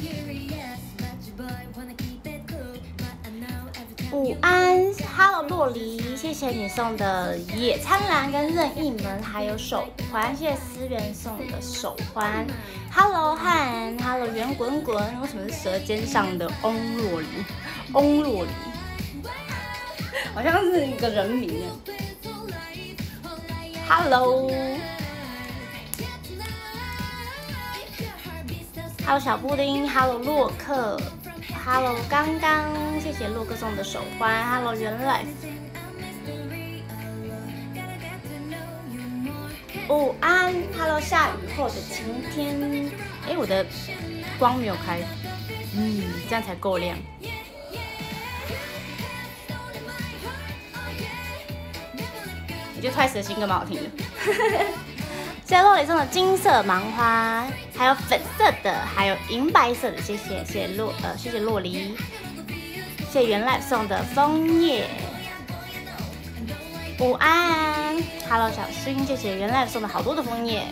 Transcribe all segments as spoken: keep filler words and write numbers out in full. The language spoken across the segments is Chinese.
午安 ，Hello 洛梨，谢谢你送的野餐篮跟任意门，还有手环，谢谢思源送的手环。Hello 汉 ，Hello 圆滚滚，为什么是舌尖上的翁洛梨？翁洛梨，好像是一个人名耶。Hello，Hello 小布丁 ，Hello 洛克。Hello， 刚刚谢谢洛克送的手环。Hello， 原来午安。Hello， 下雨后的晴天。哎，我的光没有开，嗯，这样才够亮。我觉得 Twice 的新歌蛮好听的。谢谢洛梨送的金色芒花，还有粉色的，还有银白色的，谢谢谢谢洛呃谢谢洛梨，谢谢原来送的枫叶。午安 ，Hello 小新，谢谢原来送的好多的枫叶。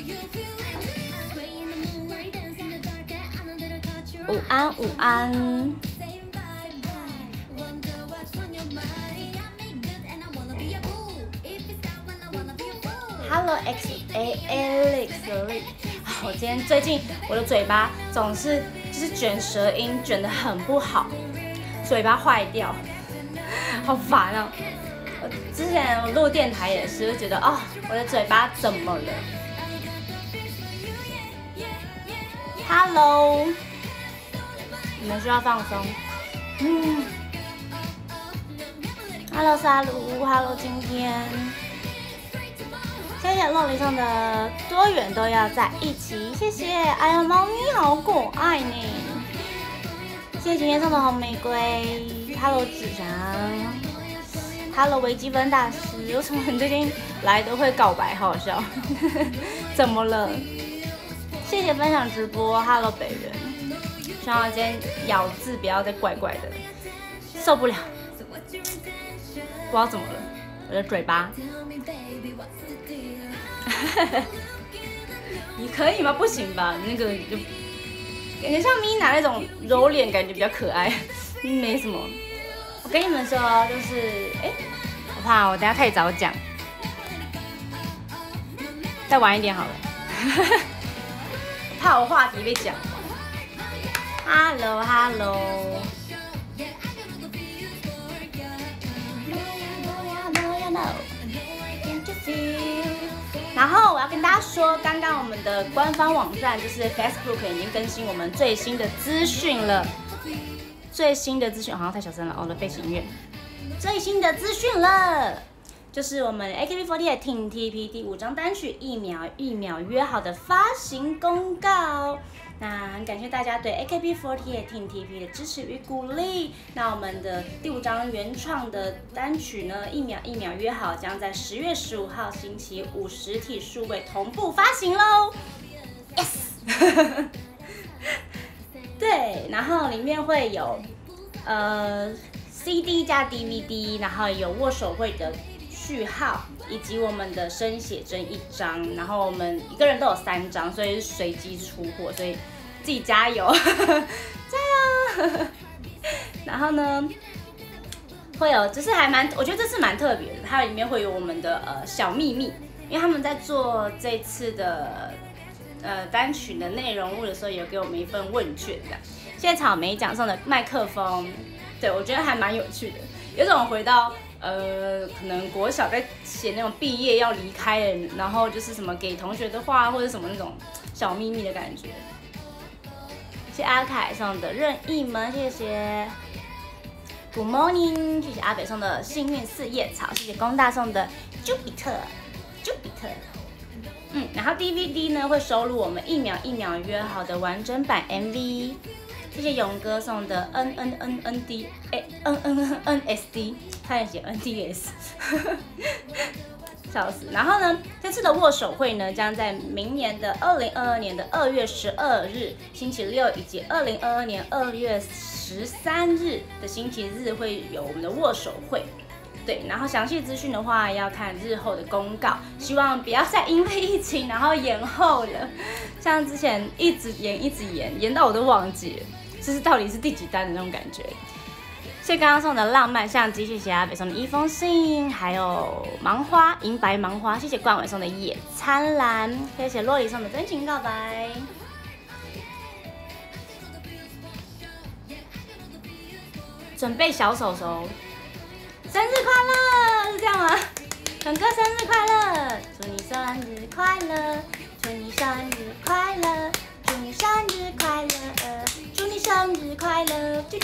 午安午安。Hello X A Alex， 我今天最近我的嘴巴总是就是卷舌音卷得很不好，嘴巴坏掉，好烦啊！我之前我录电台也是，就觉得哦，我的嘴巴怎么了 ？Hello， 你们需要放松。嗯。Hello 沙鲁 ，Hello 今天。谢谢洛梨送的多远都要在一起，谢谢。哎呀，猫咪好可爱呢。谢谢今天送的红玫瑰 ，Hello 子祥 ，Hello 微积分大师，为什么你最近来都会告白，好好笑？怎么了？谢谢分享直播 ，Hello 北人，希望今天咬字不要再怪怪的，受不了，不知道怎么了，我的嘴巴。你可以吗？不行吧？那个就感觉像 Mina 那种揉脸，感觉比较可爱，没什么。我跟你们说，就是哎，我怕我等下太早讲，再晚一点好了，怕我话题被讲完。Hello Hello。然后我要跟大家说，刚刚我们的官方网站就是 Facebook 已经更新我们最新的资讯了。最新的资讯好像太小声了，哦，我的背景音乐。最新的资讯了，就是我们 A K B 四十八 Team T P 第五张单曲《一秒一秒约好》的发行公告。那很感谢大家对 A K B 四十八 Team T P 的支持与鼓励。那我们的第五张原创的单曲呢，《一秒一秒约好》将在十月十五号星期五实体数位同步发行喽 ！Yes， 对，然后里面会有呃 C D 加 D V D， 然后有握手会的序号，以及我们的生写真一张，然后我们一个人都有三张，所以是随机出货，所以自己加油，加油！然后呢，会有就是还蛮，我觉得这次蛮特别的，它里面会有我们的呃小秘密，因为他们在做这次的呃单曲的内容物的时候，有给我们一份问卷的。谢谢草莓奖送的麦克风，对我觉得还蛮有趣的，有种回到。呃，可能国小在写那种毕业要离开的，然后就是什么给同学的话，或者什么那种小秘密的感觉。谢谢阿凯送的任意门，谢谢。Good morning， 谢谢阿北送的幸运四叶草，谢谢龚大送的 Jupiter，Jupiter。嗯，然后 D V D 呢会收录我们一秒一秒约好的完整版 M V。谢谢勇哥送的 N N N N D 哎 N N N S D， 他也写 N D S， 笑死。然后呢，这次的握手会呢，将在明年的二零二二年的二月十二日星期六，以及二零二二年二月十三日的星期日会有我们的握手会。 对，然后详细资讯的话要看日后的公告，希望不要再因为疫情然后延后了，像之前一直延一直延，延到我都忘记了，这是到底是第几单的那种感觉。谢谢刚刚送的浪漫相机，谢谢阿北送的一封信，还有芒花银白芒花，谢谢冠伟送的野餐篮，谢谢洛里送的真情告白。准备小手手，生日快乐，是这样吗？腾哥生日快乐，祝你生日快乐，祝你生日快乐，祝你生日快乐，祝你生日快乐，啾啾。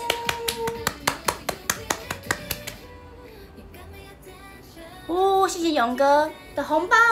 哦，谢谢勇哥的红包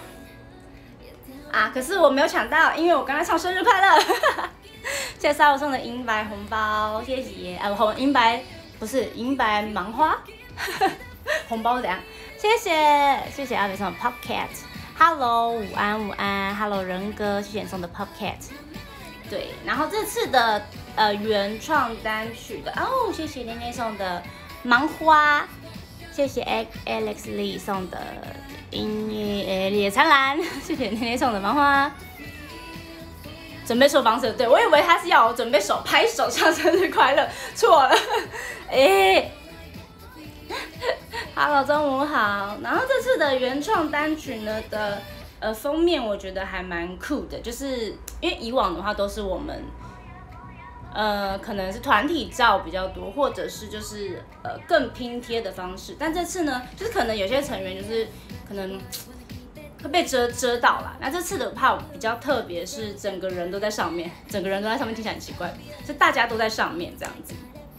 啊！可是我没有抢到，因为我刚才唱生日快乐。谢谢沙我送的银白红包，谢谢。啊，红银白不是银白芒花，红包怎样？谢谢谢谢阿北送的 Pop Cat。Hello， 午安午安。Hello， 仁哥，谢谢你送的 Pop Cat。对，然后这次的呃原创单曲的哦，谢谢年年送的芒花。谢谢 Alex Lee 送的音乐呃野餐篮，谢谢天天送的芒花。准备手防蛇，对我以为他是要我准备手拍手唱生日快乐，错了。哎、欸、，Hello 中午好。然后这次的原创单曲呢的呃封面我觉得还蛮酷的，就是因为以往的话都是我们。呃，可能是团体照比较多，或者是就是呃更拼贴的方式。但这次呢，就是可能有些成员就是可能会被遮遮到啦。那这次的话比较特别，是整个人都在上面，整个人都在上面听起来很奇怪，是大家都在上面这样子。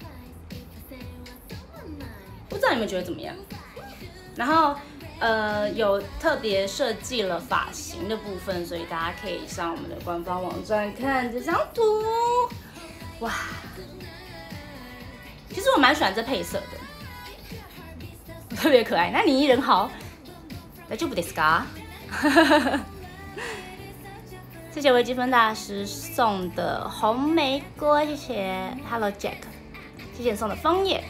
不知道你们觉得怎么样？然后呃有特别设计了发型的部分，所以大家可以上我们的官方网站看这张图。哇，其实我蛮喜欢这配色的，特别可爱。那你人好，大丈夫ですか？谢谢微积分大师送的红玫瑰，谢谢 Hello Jack， 谢谢送的枫叶。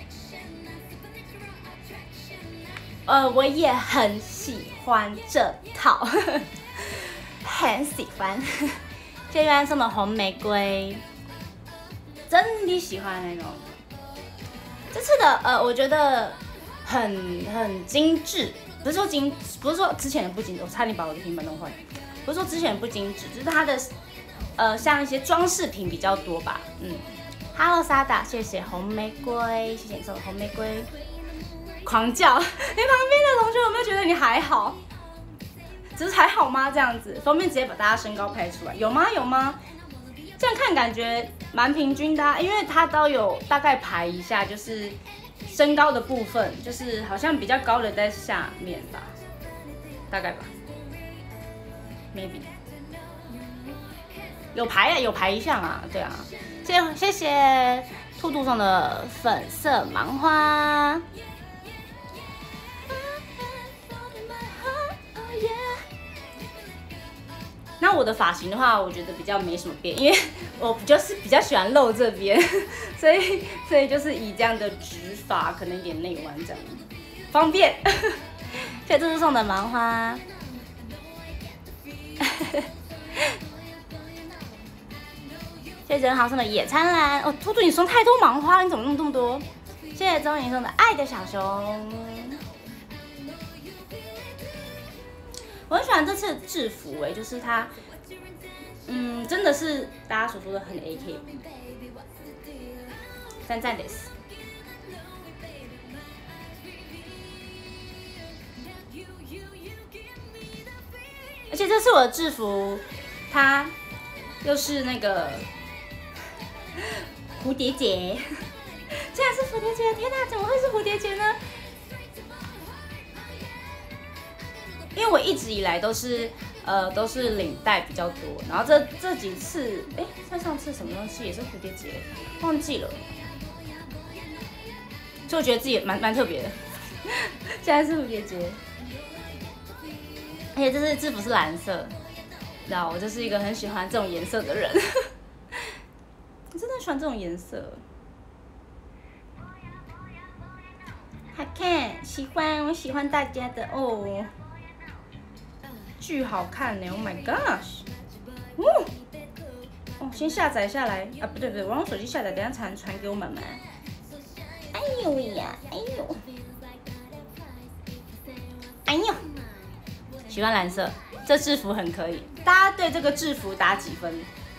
呃，我也很喜欢这套，很喜欢。谢谢月安送的红玫瑰。真的喜欢那种，这次的呃，我觉得很很精致，不是说精，不是说之前的不精致，我差点把我的平板弄坏。不是说之前的不精致，就是它的呃像一些装饰品比较多吧。嗯 ，Hello 沙达，谢谢红玫瑰，谢谢你送的红玫瑰。狂叫，你旁边的同学有没有觉得你还好？只是还好吗？这样子，封面直接把大家身高拍出来，有吗？有吗？这样看感觉蛮平均的、啊，因为它都有大概排一下，就是身高的部分，就是好像比较高的在下面吧，大概吧 ，maybe 有排啊，有排一项啊，对啊，谢谢谢谢兔兔送的粉色芒花。那我的发型的话，我觉得比较没什么变，因为我就是比较喜欢露这边，所以所以就是以这样的直发，可能有点内弯这样，方便。谢谢这是送的芒花。谢谢人豪送的野餐篮。哦，兔兔你送太多芒花了，你怎么弄这么多？谢谢钟颖送的爱的小熊。我很喜欢这次的制服哎、欸，就是它，嗯，真的是大家所说的很 A K B， 赞赞です。而且这次我的制服，它又是那个蝴蝶结，竟然是蝴蝶结！天哪，怎么会是蝴蝶结呢？因为我一直以来都是呃都是领带比较多，然后这这几次，哎，像上次什么东西也是蝴蝶结，忘记了，所以我觉得自己蛮蛮特别的。现在是蝴蝶结，而且这次制服是蓝色，你知道我就是一个很喜欢这种颜色的人，我真的很喜欢这种颜色。 好看，喜欢，我喜欢大家的哦。巨好看呢 ！Oh my gosh！ 哦，哦，先下载下来啊，不对不对，我用手机下载，等下传传给我妈妈。哎呦呀，哎呦，哎呦，喜欢蓝色，这制服很可以。大家对这个制服打几分？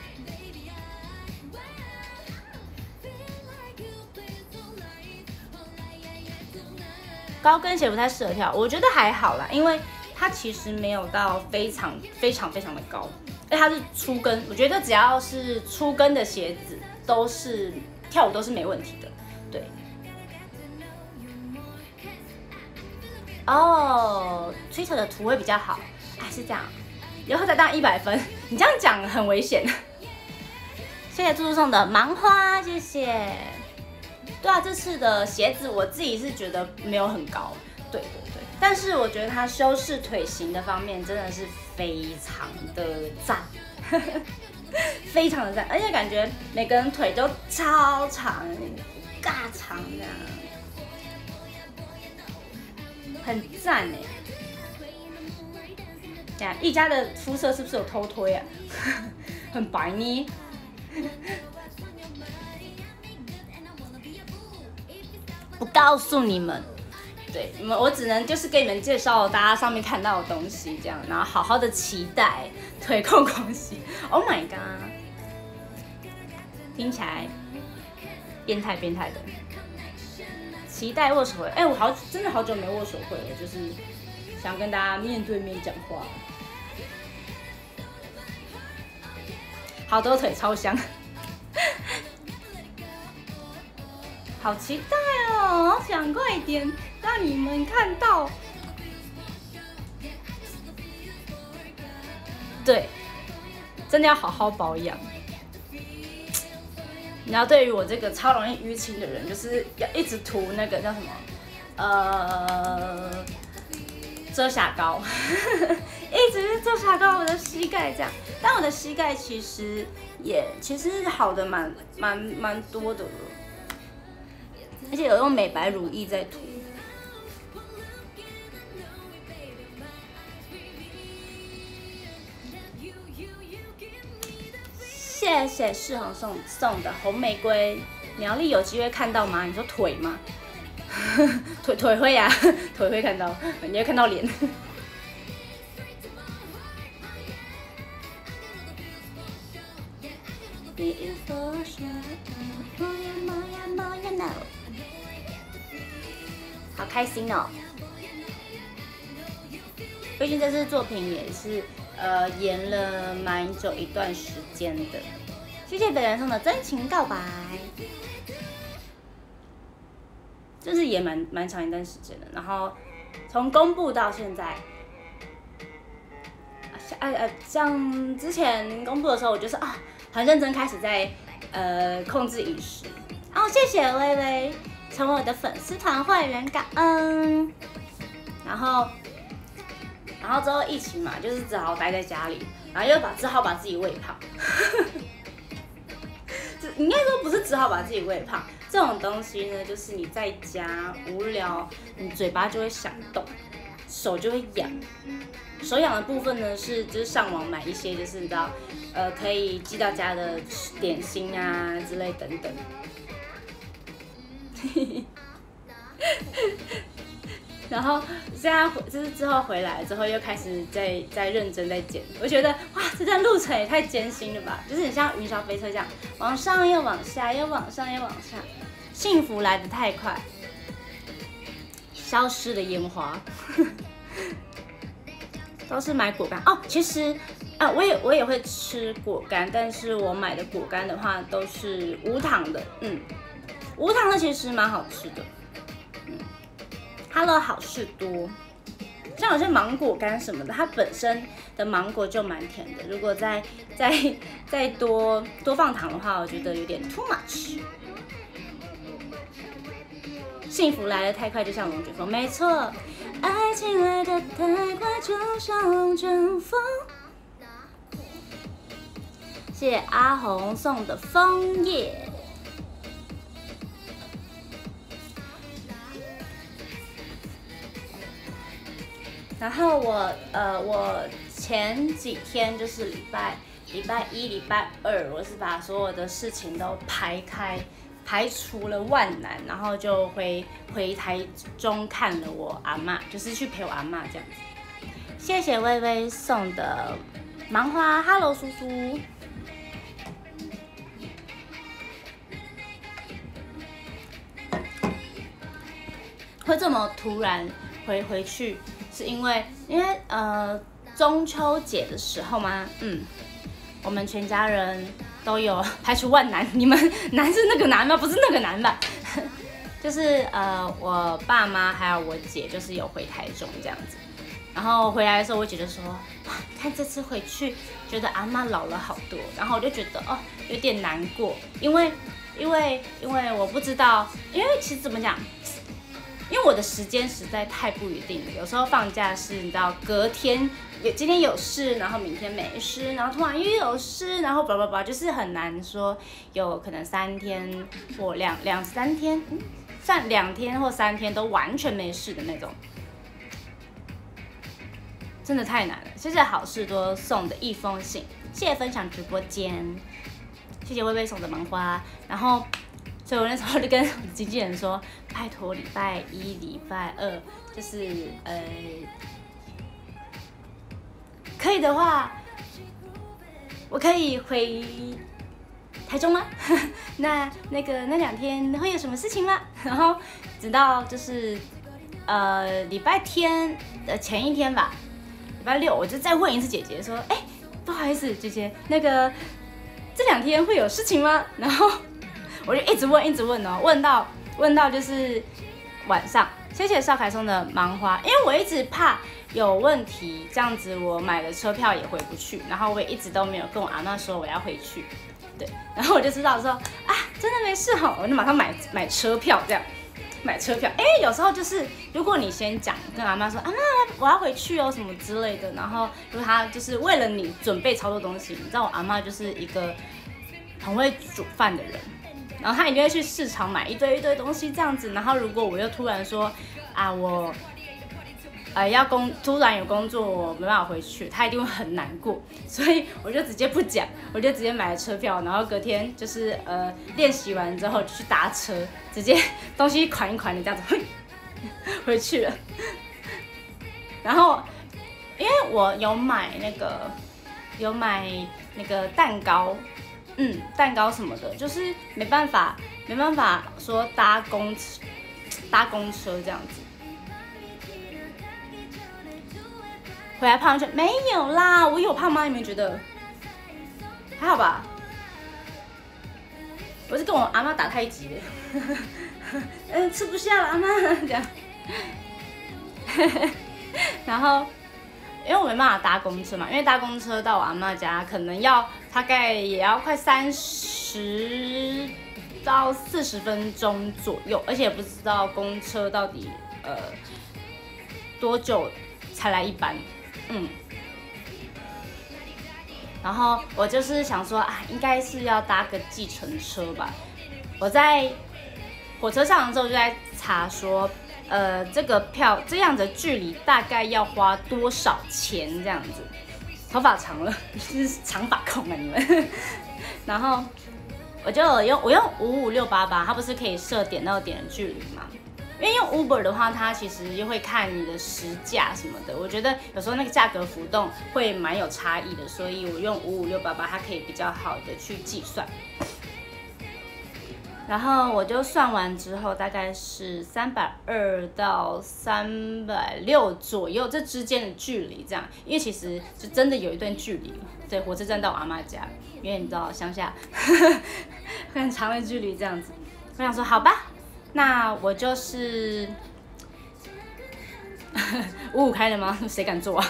高跟鞋不太适合跳，我觉得还好啦，因为它其实没有到非常非常非常的高，而它是粗跟，我觉得只要是粗跟的鞋子都是跳舞都是没问题的，对。哦 ，Twitter 的图会比较好，哎，是这样，以后再当一百分，你这样讲很危险。谢谢猪猪送的芒花，谢谢。对啊，这次的鞋子我自己是觉得没有很高，对对对，但是我觉得它修饰腿型的方面真的是非常的赞，非常的赞，而且感觉每个人腿都超长，尬长这样，很赞哎。这样一家的肤色是不是有偷推啊？很白呢。不告诉你们，对你们，我只能就是给你们介绍大家上面看到的东西，这样，然后好好的期待腿控狂喜。Oh my god， 听起来变态变态的。期待握手会，哎、欸，我好真的好久没握手会了，就是想跟大家面对面讲话。好多腿超香。好期待哦！好想快点让你们看到。对，真的要好好保养。你知道，对于我这个超容易淤青的人，就是要一直涂那个叫什么，呃，遮瑕膏，一直遮瑕膏我的膝盖这样。但我的膝盖其实也其实好的蛮蛮蛮多的了。而且有用美白乳液在涂，谢谢世宏送送的红玫瑰。苗栗有机会看到吗？你说腿吗？腿腿会呀、啊，腿会看到，你会看到脸。好开心哦！毕竟这次作品也是呃演了蛮久一段时间的。谢谢北人送的真情告白，就是也蛮蛮长一段时间的。然后从公布到现在，呃呃，像之前公布的时候，我就是啊很认真开始在呃控制饮食。哦，谢谢微微。成为我的粉丝团会员，感恩。然后，然后之后疫情嘛，就是只好待在家里，然后又把只好把自己喂胖。应该说不是只好把自己喂胖，这种东西呢，就是你在家无聊，你嘴巴就会想动，手就会痒。手痒的部分呢，是就是上网买一些就是你知道，呃，可以寄到家的点心啊之类等等。然后现在就是之后回来之后又开始在在认真在剪，我觉得哇，这段路程也太艰辛了吧！就是很像云霄飞车这样，往上又往下，又往上又往下，幸福来得太快，消失的烟花，都是买果干哦。其实啊，我也我也会吃果干，但是我买的果干的话都是无糖的，嗯。无糖的其实蛮好吃的，嗯 ，Hello 好事多，像有些芒果干什么的，它本身的芒果就蛮甜的，如果再再再多多放糖的话，我觉得有点 too much。幸福来得太快，就像龙卷风，没错，爱情来得太快，就像龙卷风。谢谢阿红送的枫叶。 然后我呃我前几天就是礼拜礼拜一、礼拜二，我是把所有的事情都排开，排除了万难，然后就回回台中看了我阿嬷，就是去陪我阿嬷这样子。谢谢微微送的芒花 ，Hello 叔叔。会这么突然回回去，是因为因为呃中秋节的时候嘛，嗯，我们全家人都有排除万难，你们难是那个难吗？不是那个难吧？就是呃我爸妈还有我姐就是有回台中这样子，然后回来的时候我姐就说，哇，看这次回去觉得阿嬷老了好多，然后我就觉得哦有点难过，因为因为因为我不知道，因为其实怎么讲？因为我的时间实在太不一定了，有时候放假是你知道隔天有今天有事，然后明天没事，然后突然又有事，然后叭叭叭，就是很难说有可能三天或两两三天，嗯，算两天或三天都完全没事的那种，真的太难了。谢谢好事多送的一封信，谢谢分享直播间，谢谢微微送的芒花，然后。所以我那时候就跟我的经纪人说，拜托礼拜一、礼拜二，就是呃，可以的话，我可以回台中吗？那那个那两天会有什么事情吗？然后直到就是呃礼拜天的前一天吧，礼拜六我就再问一次姐姐说，哎，不好意思，姐姐，那个这两天会有事情吗？然后。我就一直问，一直问哦，问到问到就是晚上。谢谢邵凯松的芒花，因为我一直怕有问题，这样子我买了车票也回不去，然后我也一直都没有跟我阿嬷说我要回去，对，然后我就知道说啊，真的没事哈，我就马上买买车票这样，买车票，因为有时候就是如果你先讲跟阿嬷说，阿嬷我要回去哦什么之类的，然后如果他就是为了你准备超多东西，你知道我阿嬷就是一个很会煮饭的人。然后他一定会去市场买一堆一堆东西这样子，然后如果我又突然说啊我，呃要工突然有工作我没办法回去，他一定会很难过，所以我就直接不讲，我就直接买了车票，然后隔天就是呃练习完之后就去搭车，直接东西款一款的这样子回去了。然后因为我有买那个有买那个蛋糕。嗯，蛋糕什么的，就是没办法，没办法说搭公搭公车这样子。回来胖圈没有啦，我有胖吗？你们觉得还好吧？我是跟我阿嬷打太极的，嗯，吃不下了阿嬷这样。然后。因为我没办法搭公车嘛，因为搭公车到我阿嬷家可能要大概也要快三十到四十分钟左右，而且也不知道公车到底呃多久才来一班，嗯。然后我就是想说啊，应该是要搭个计程车吧。我在火车上的时候就在查说。呃，这个票这样的距离大概要花多少钱？这样子，头发长了，是长发控啊你们。然后我就有用我用五五六八八，它不是可以设点到点的距离吗？因为用 Uber 的话，它其实又会看你的时价什么的，我觉得有时候那个价格浮动会蛮有差异的，所以我用五五六八八，它可以比较好的去计算。然后我就算完之后，大概是三百二到三百六左右这之间的距离，这样，因为其实就真的有一段距离，对，火车站到我阿嬷家，因为你知道乡下很长的距离这样子。我想说，好吧，那我就是五五开了吗？谁敢坐啊？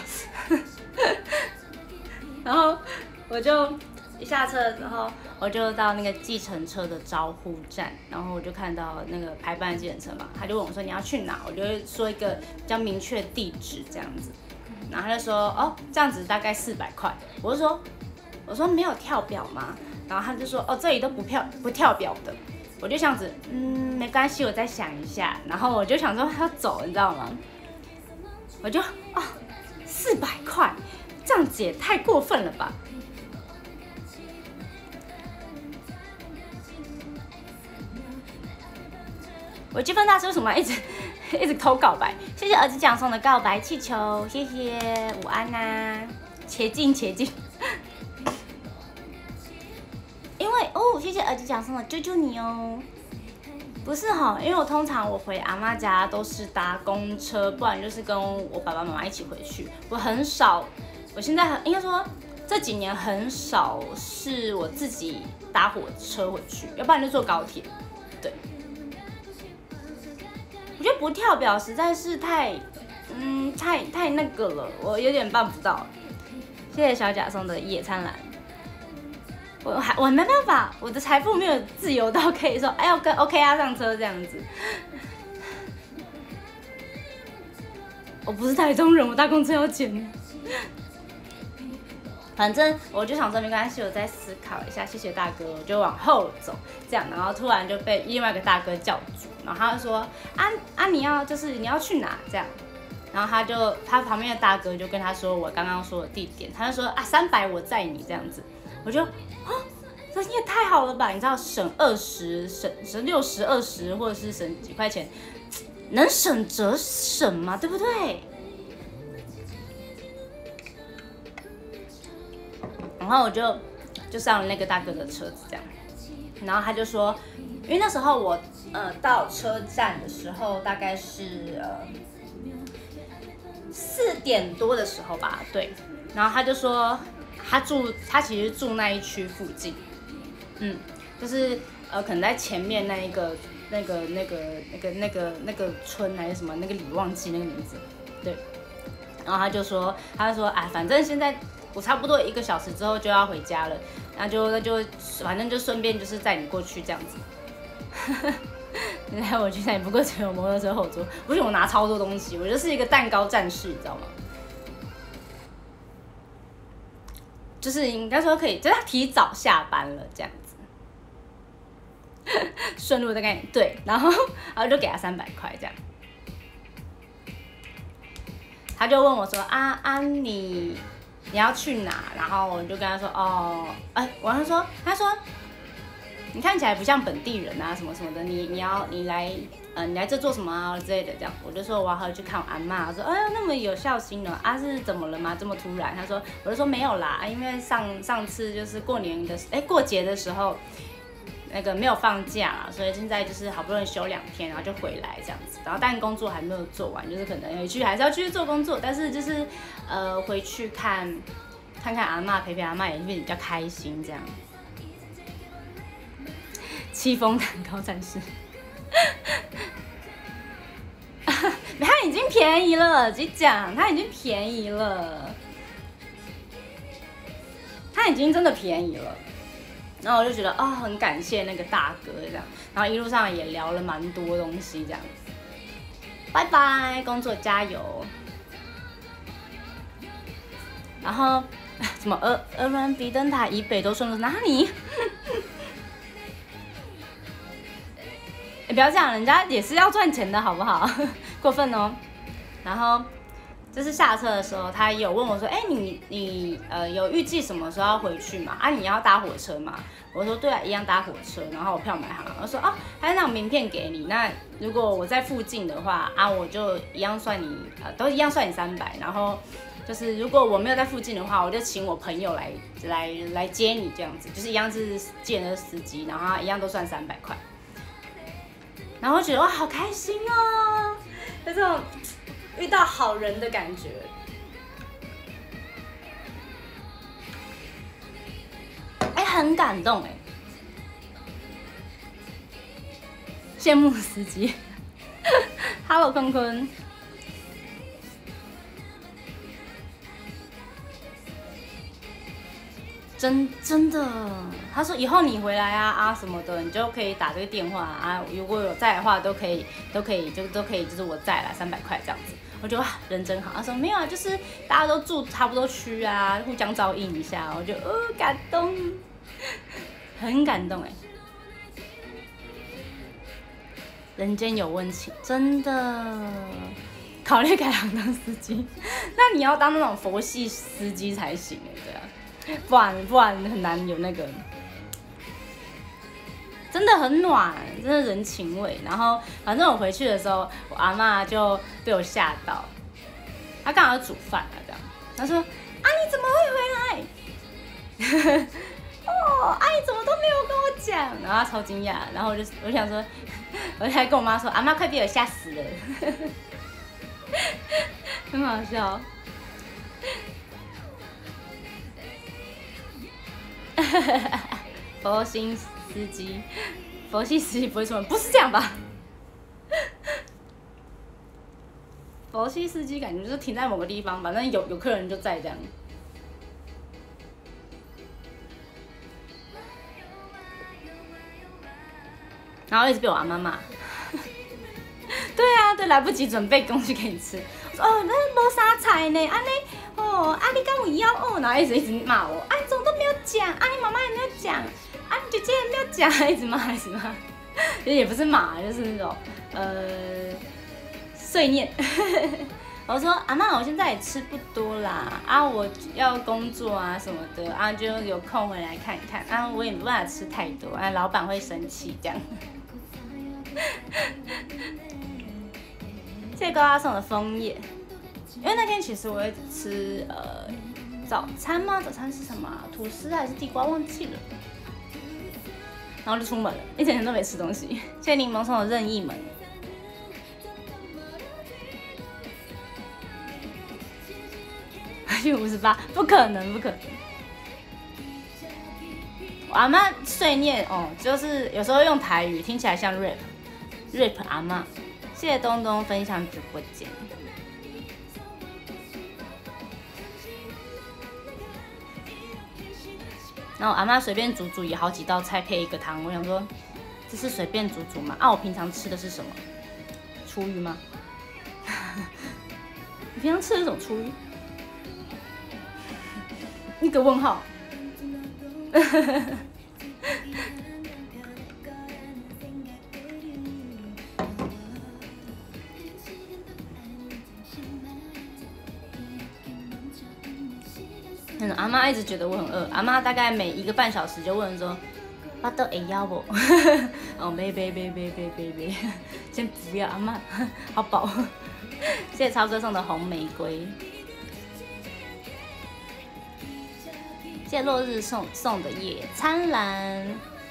然后我就一下车之后。我就到那个计程车的招呼站，然后我就看到那个排班的计程车嘛，他就问我说你要去哪，我就会说一个比较明确的地址这样子，然后他就说哦这样子大概四百块，我就说我说没有跳表吗？然后他就说哦这里都不跳不跳表的，我就这样子嗯没关系，我再想一下，然后我就想说要走，你知道吗？我就哦四百块，这样子也太过分了吧？微积分大师为什么一直一直偷告白？谢谢儿子奖送的告白气球，谢谢午安呐、啊，且进且进。因为哦，谢谢儿子奖送的救救你哦。不是哈，因为我通常我回阿嬷家都是搭公车，不然就是跟我爸爸妈妈一起回去。我很少，我现在很应该说这几年很少是我自己搭火车回去，要不然就坐高铁。对。我觉得不跳表实在是太，嗯，太太那个了，我有点办不到。谢谢小贾送的野餐篮，我还我没办法，我的财富没有自由到可以说，哎，要跟 OK 啊上车这样子。我不是台中人，我搭公车要钱。反正我就想说没关系，我再思考一下。谢谢大哥，我就往后走，这样，然后突然就被另外一个大哥叫住，然后他就说啊啊你要就是你要去哪这样，然后他就他旁边的大哥就跟他说我刚刚说的地点，他就说啊三百我载你这样子，我就啊这也太好了吧，你知道省二十省省六十二十或者是省几块钱，能省则省嘛，对不对？然后我就就上了那个大哥的车子，这样，然后他就说，因为那时候我呃到车站的时候大概是呃四点多的时候吧，对，然后他就说他住他其实住那一区附近，嗯，就是呃可能在前面那一个那个那个那个那个那个村还是什么那个里忘记那个名字，对，然后他就说他就说哎反正现在。我差不多一个小时之后就要回家了，那就那就反正就顺便就是载你过去这样子。然后我去载你，不过只有摩托车后座，不是我拿超多东西，我就是一个蛋糕战士，你知道吗？就是应该说可以，就是他提早下班了这样子，顺路的概念对，然后然后就给他三百块这样，他就问我说啊啊你。你要去哪？然后我就跟他说，哦，哎，我跟他说，他说，你看起来不像本地人啊，什么什么的，你你要你来，呃，你来这做什么啊之类的，这样，我就说我要回去看我阿嬷，我说，哎呀，那么有孝心呢，啊是怎么了吗？这么突然？他说，我就说没有啦，因为上上次就是过年的，哎，过节的时候。那个没有放假，所以现在就是好不容易休两天，然后就回来这样子。然后但工作还没有做完，就是可能回去还是要继续做工作，但是就是呃回去看看看阿嬷，陪陪阿嬷也会比较开心这样。戚风蛋糕战士，它已经便宜了，直接讲，它已经便宜了，它已经真的便宜了。然后我就觉得啊、哦，很感谢那个大哥这样，然后一路上也聊了蛮多东西这样。拜拜，工作加油。然后什么俄俄伦比灯塔以北都顺路哪里？欸、不要这样，人家也是要赚钱的好不好？过分哦。然后。就是下车的时候，他也有问我说：“哎、欸，你你呃有预计什么时候要回去吗？啊，你要搭火车吗？”我说：“对啊，一样搭火车。”然后我票买好了，我说：“哦，还有那种名片给你。那如果我在附近的话，啊，我就一样算你呃都一样算你三百。然后就是如果我没有在附近的话，我就请我朋友来来来接你这样子，就是一样是借那个司机，然后一样都算三百块。然后我觉得哇，好开心哦，有这种。”遇到好人的感觉，哎、欸，很感动哎，羡慕司机。Hello， 坤坤，真真的，他说以后你回来啊啊什么的，你就可以打这个电话啊，如果有在的话都可以都可以就都可以，就是我在啦，三百块这样子。我觉得哇，人真好。他说没有啊，就是大家都住差不多区啊，互相照应一下。我就呃感动，很感动哎。人间有温情，真的。 考虑改行当司机。那你要当那种佛系司机才行哎，对啊，不然不然很难有那个。真的很暖，真的人情味。然后反正我回去的时候，我阿嬷就被我吓到，她刚好煮饭啊，这样，她说：“啊，你怎么会回来？哦，啊，你怎么都没有跟我讲？”然后她超惊讶，然后我就我就想说，我就还跟我妈说：“阿嬷快被我吓死了。”很好笑。佛心司机，佛系司机不会出门，不是这样吧？佛系司机感觉就是停在某个地方，反正有有客人就在这样。然后一直被我阿妈骂。对啊，对，来不及准备东西给你吃。我说哦，那没啥菜呢，安尼哦，啊你敢有要哦，然后一直一直骂我，啊你怎么都没有讲，啊你妈妈也没有讲，啊你姐姐也没有讲，一直骂一直骂，其实也不是骂，就是那种呃碎念。我说阿嬷，我现在也吃不多啦，啊我要工作啊什么的，啊就有空回来看看，啊我也没办法吃太多，啊老板会生气这样。谢谢高大送的枫叶，因为那天其实我一直吃呃早餐吗？早餐是什么、啊？吐司还是地瓜？忘记了。然后就出门了，一整天都没吃东西。谢谢柠檬送的任意门。去五十八，不可能，不可能。我阿嬷碎念哦，就是有时候用台语听起来像 rap，rap 阿嬷。谢谢东东分享直播间。然后我阿嬷随便煮煮也好几道菜配一个汤，我想说这是随便煮煮吗？啊，我平常吃的是什么？厨余吗？你平常吃的是什么厨余？一个问号。嗯，阿妈一直觉得我很饿，阿妈大概每一个半小时就问说：“巴豆会要不？”哦，没没没没没没没，先不要，阿妈好饱。谢谢超哥送的红玫瑰，谢谢落日送送的夜灿烂。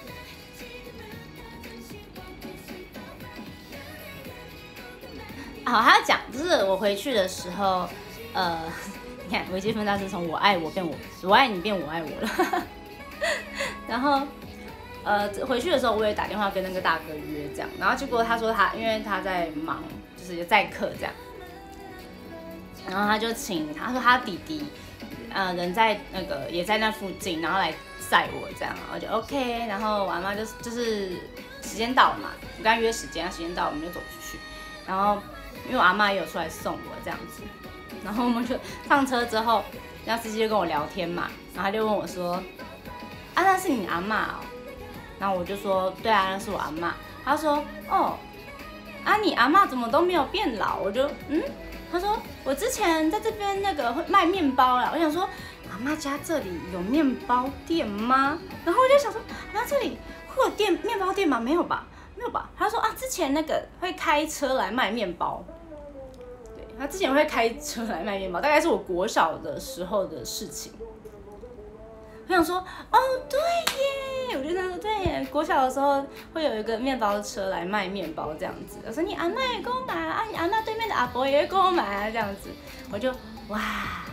好，还要讲，就是我回去的时候，呃。你看，微积分大师从我爱我变我，我爱你变我爱我了。然后，呃，回去的时候我也打电话跟那个大哥约这样，然后结果他说他因为他在忙，就是在课这样，然后他就请他说他弟弟，呃，人在那个也在那附近，然后来载我这样，我就 OK， 然后我阿妈就就是时间到了嘛，我跟他约时间，时间到了我们就走出去，然后因为我阿妈也有出来送我这样子。然后我们就上车之后，那司机就跟我聊天嘛，然后他就问我说：“啊，那是你阿嬷哦？”然后我就说：“对啊，那是我阿嬷。”他说：“哦，啊，你阿嬷怎么都没有变老？”我就嗯，他说：“我之前在这边那个会卖面包啦。”我想说，阿嬷家这里有面包店吗？然后我就想说，阿嬷这里会有店面包店吗？没有吧，没有吧？他说啊，之前那个会开车来卖面包。他之前会开车来卖面包，大概是我国小的时候的事情。我想说，哦，对耶，我就在说对耶，国小的时候会有一个面包车来卖面包这样子。我说你阿嬷也跟我买啊，你阿嬷对面的阿伯也会跟我买啊，这样子，我就哇，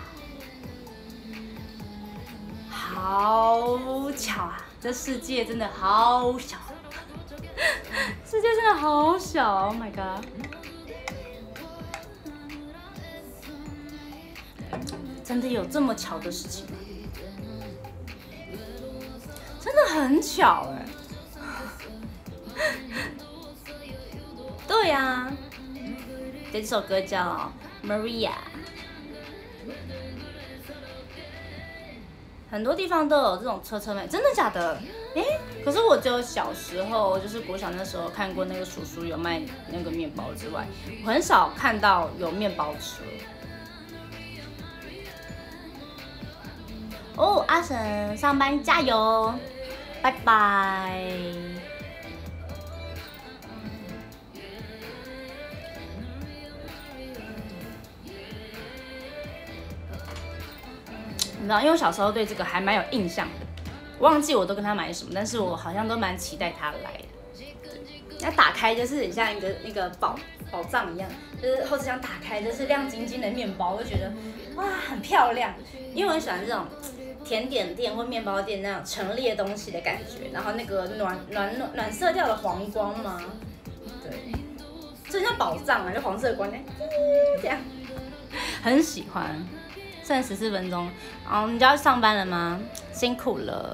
好巧啊！这世界真的好小，世界真的好小 ，Oh my god！真的有这么巧的事情吗？真的很巧哎、欸。对呀、啊，这首歌叫《Maria》， 很多地方都有这种车车卖，真的假的？哎、欸，可是我只有小时候，就是国小那时候看过那个叔叔有卖那个面包之外，我很少看到有面包车。哦，阿神上班加油，拜拜。你知道，因为我小时候对这个还蛮有印象的，忘记我都跟他买什么，但是我好像都蛮期待他来的。那打开就是很像一个那个宝宝藏一样，就是后车厢打开就是亮晶晶的面包，我就觉得哇很漂亮，因为我很喜欢这种甜点店或面包店那种陈列东西的感觉，然后那个暖暖暖暖色调的黄光嘛，对，就像宝藏啊，就黄色的光，这样，很喜欢。剩十四分钟，哦，你就要上班了吗？辛苦了。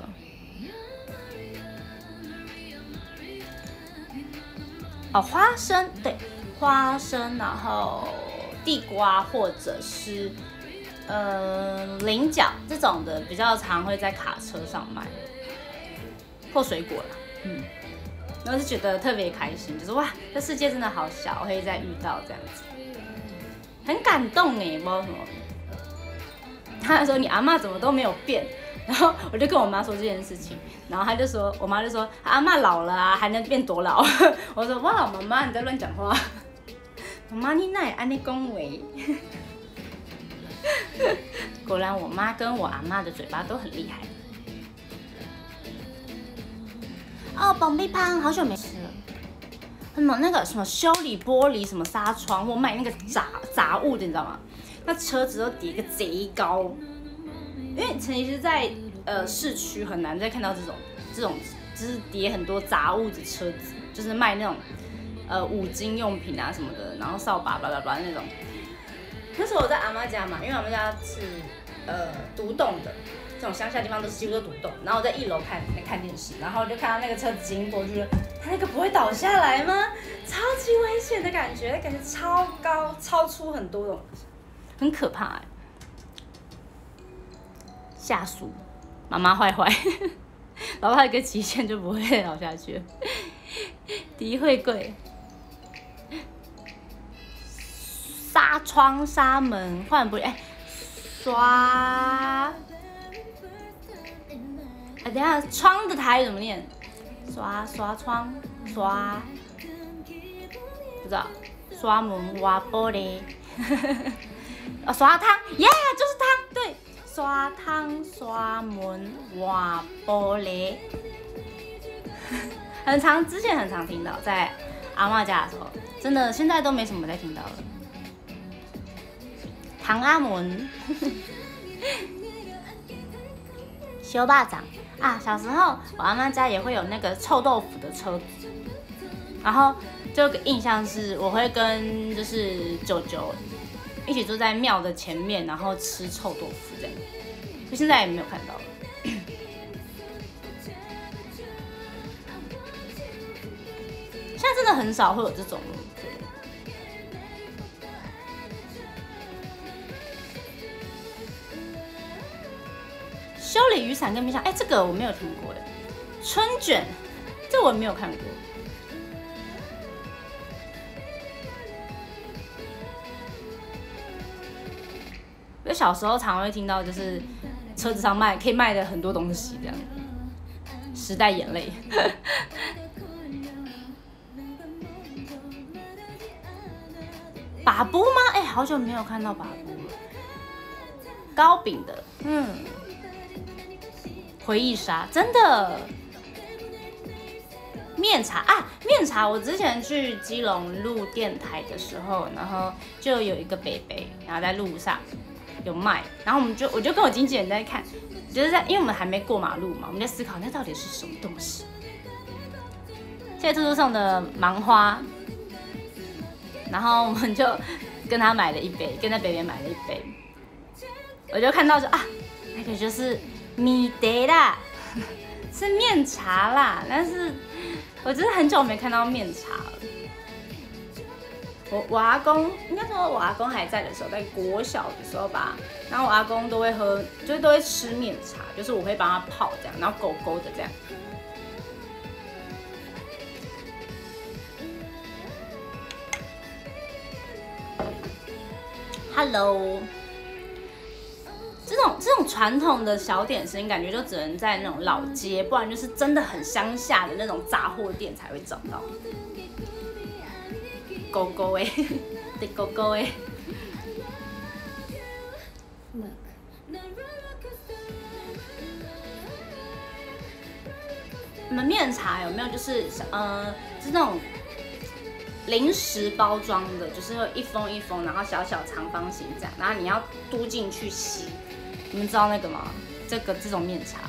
哦，花生，对，花生，然后地瓜或者是呃菱角这种的，比较常会在卡车上卖，或水果啦，嗯，然后就觉得特别开心，就是哇，这世界真的好小，可以再遇到这样子，很感动哎，不知道什么。他说你阿嬷怎么都没有变，然后我就跟我妈说这件事情，然后他就说，我妈就说阿嬷老了啊，还能变多老？我说哇，妈妈你在乱讲话，妈妈你哪会安尼恭维？果然我妈跟我阿嬷的嘴巴都很厉害。哦，爆米花好久没吃了。什么那个什么修理玻璃，什么纱窗或卖那个杂杂物的，你知道吗？那车子都叠个贼高，因为其实在呃市区很难再看到这种这种就是叠很多杂物的车子，就是卖那种呃五金用品啊什么的，然后扫把巴拉巴拉那种。那时候我在阿嬷家嘛，因为阿嬷家是呃独栋的，这种乡下地方都是几乎都独栋。然后我在一楼看看电视，然后就看到那个车子经过，就觉得它那个不会倒下来吗？超级危险的感觉，感觉超高，超出很多种。很可怕哎、欸，下属妈妈坏坏，然后它一个期限就不会倒下去了。迪惠贵，纱窗、纱门换不哎，刷，哎、欸、等一下窗的台语怎么念？刷刷窗刷，不知道，刷门挖玻璃。啊，刷汤，耶、yeah, 就是汤，对，刷汤、刷门、挖玻璃，很常，之前很常听到，在阿嬷家的时候，真的现在都没什么再听到了。唐阿门，修霸掌啊，小时候我阿嬷家也会有那个臭豆腐的车子，然后就有个印象是，我会跟就是舅舅一起坐在庙的前面，然后吃臭豆腐这样，就现在也没有看到了。现在真的很少会有这种了。修理雨伞跟冰箱，哎、欸，这个我没有听过哎。春卷，这我没有看过。我小时候常会听到，就是车子上卖可以卖的很多东西，这样。时代眼泪。把布吗？哎、欸，好久没有看到把布了。糕饼的，嗯，回忆杀，真的。面茶啊，面茶！我之前去基隆录电台的时候，然后就有一个伯伯，然后在路上有卖，然后我们就我就跟我经纪人在看，就是在因为我们还没过马路嘛，我们在思考那到底是什么东西。现在路上的芒花，然后我们就跟他买了一杯，跟那伯伯买了一杯，我就看到说啊，那个就是米德啦，是面茶啦，但是我真的很久没看到面茶了。 我我阿公应该说，我阿公还在的时候，在国小的时候吧，然后我阿公都会喝，就是都会吃面茶，就是我会帮他泡这样，然后勾勾的这样。Hello， 这种这种传统的小点心，感觉就只能在那种老街，不然就是真的很乡下的那种杂货店才会找到。狗狗哎，对狗狗哎。你们面茶有没有就是呃，是那种零食包装的，就是会一封一封，然后小小长方形这样，然后你要嘟进去吸。你们知道那个吗？这个这种面茶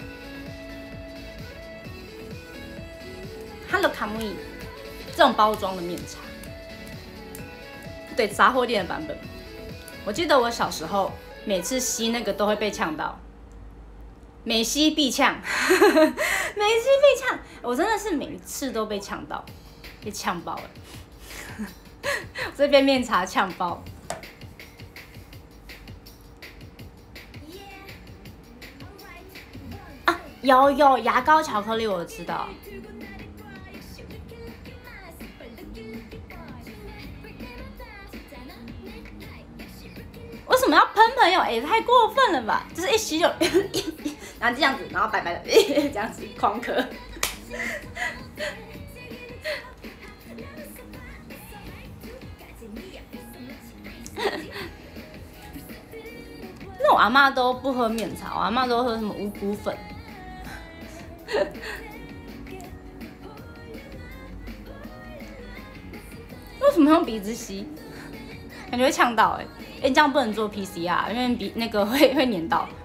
，Hello 卡木伊，这种包装的面茶。对，杂货店的版本。我记得我小时候每次吸那个都会被呛到，每吸必呛，每吸必呛，我真的是每次都被呛到，被呛爆了。这边面茶呛爆。啊，有有牙膏巧克力我知道。为什么要喷朋友？哎、欸，太过分了吧！就是一吸就，然后这样子，然后白白的，这样子狂咳。那我阿嬷都不喝面茶，我阿嬷都喝什么五谷粉。为什么用鼻子吸？感觉会呛到哎、欸。哎、欸，这样不能做 P C R， 因为比那个会会黏到。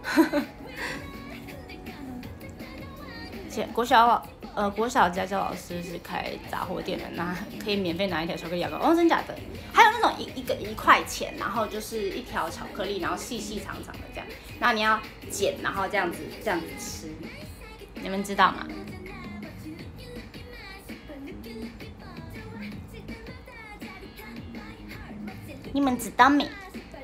前国小呃国小家教老师是开杂货店的，那可以免费拿一条巧克力牙膏。哦，真假的？还有那种一一个一块钱，然后就是一条巧克力，然后细细长长的这样，然后你要剪，然后这样子这样子吃，你们知道吗？你们知道没？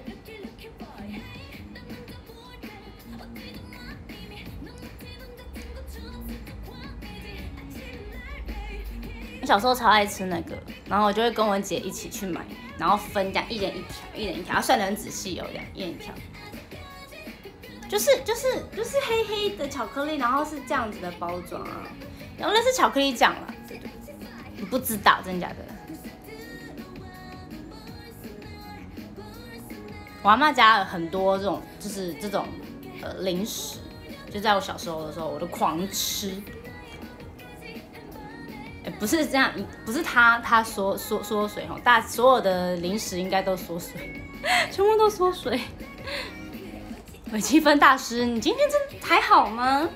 我小时候超爱吃那个，然后我就会跟我姐一起去买，然后分这样一人一条，一人一条，算得很仔细哦，这样一人一条。就是就是就是黑黑的巧克力，然后是这样子的包装啊，然后那是巧克力酱啦，对对，你不知道真的假的？我阿嬷家有很多这种，就是这种呃零食，就在我小时候的时候，我都狂吃。欸、不是这样，不是他他缩缩缩水哈，大所有的零食应该都缩水，全部都缩水。微积分大师，你今天真还好吗？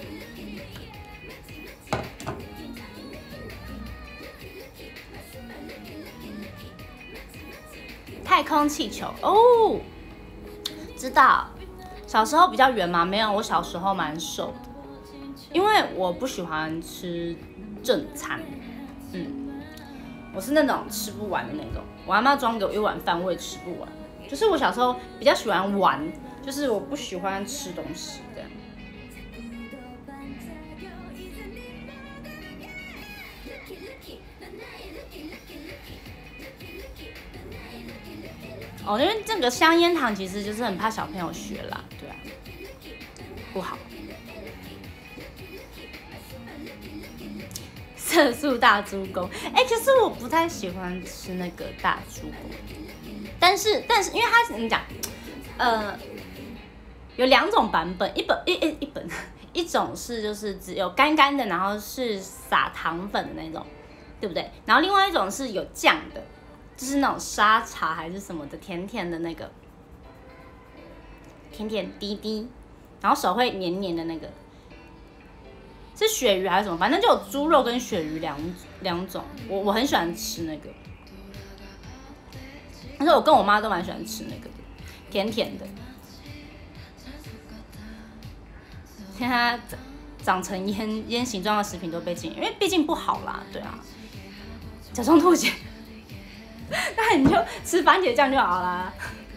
太空气球哦，知道。小时候比较圆嘛，没有，我小时候蛮瘦的，因为我不喜欢吃正餐，嗯，我是那种吃不完的那种。我阿嬷装给我一碗饭，我也吃不完。就是我小时候比较喜欢玩，就是我不喜欢吃东西这样。哦，因为这个香烟糖其实就是很怕小朋友学啦，对啊，不好。色素大猪公，哎、欸，可是我不太喜欢吃那个大猪公，但是但是因为它怎么讲，呃，有两种版本，一本一一一本，一种是就是只有干干的，然后是撒糖粉的那种，对不对？然后另外一种是有酱的，就是那种沙茶还是什么的，甜甜的那个，甜甜滴滴，然后手会黏黏的那个。是鳕鱼还是什么？反正就有猪肉跟鳕鱼两两种，我我很喜欢吃那个，但是我跟我妈都蛮喜欢吃那个的，甜甜的。现在长成烟烟形状的食品都被禁，因为毕竟不好啦，对啊。甲状吐血， 那你就吃番茄酱就好啦。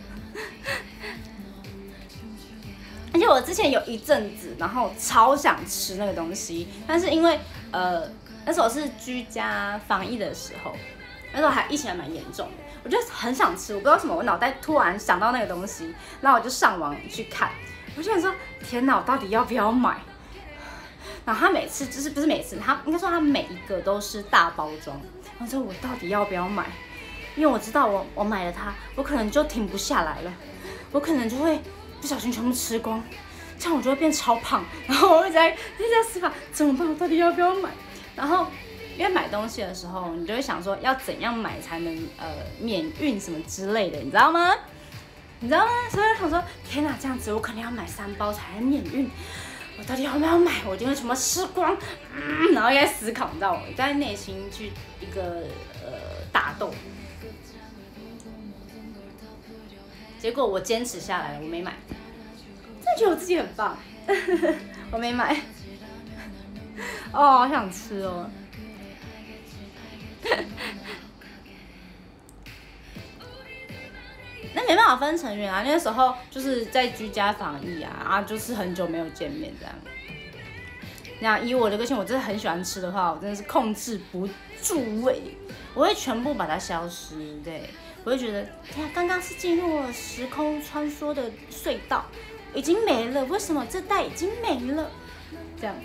而且我之前有一阵子，然后超想吃那个东西，但是因为呃那时候是居家防疫的时候，那时候还疫情还蛮严重的，我就很想吃，我不知道为什么，我脑袋突然想到那个东西，然后我就上网去看，我就想说天哪，我到底要不要买？然后他每次就是不是每次，他应该说他每一个都是大包装，我说我到底要不要买？因为我知道我我买了它，我可能就停不下来了，我可能就会不小心全部吃光，这样我就会变超胖。然后我一直在一直在思考怎么办，我到底要不要买？然后因为买东西的时候，你就会想说要怎样买才能呃免运什么之类的，你知道吗？你知道吗？所以我想说，天哪，这样子我可能要买三包才能免运。我到底要不要买？我一定会全部吃光，嗯，然后在思考，你知道吗？在内心去一个呃打斗。结果我坚持下来了，我没买。真的觉得我自己很棒，我没买。哦，好想吃哦。那没办法分成员啊，那时候就是在居家防疫啊，啊，就是很久没有见面这样。那以我的个性，我真的很喜欢吃的话，我真的是控制不住胃，我会全部把它消失。对，我会觉得，天啊，刚刚是进入了时空穿梭的隧道，已经没了，为什么这袋已经没了？这样，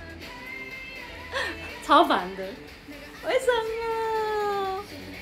超烦的，为什么？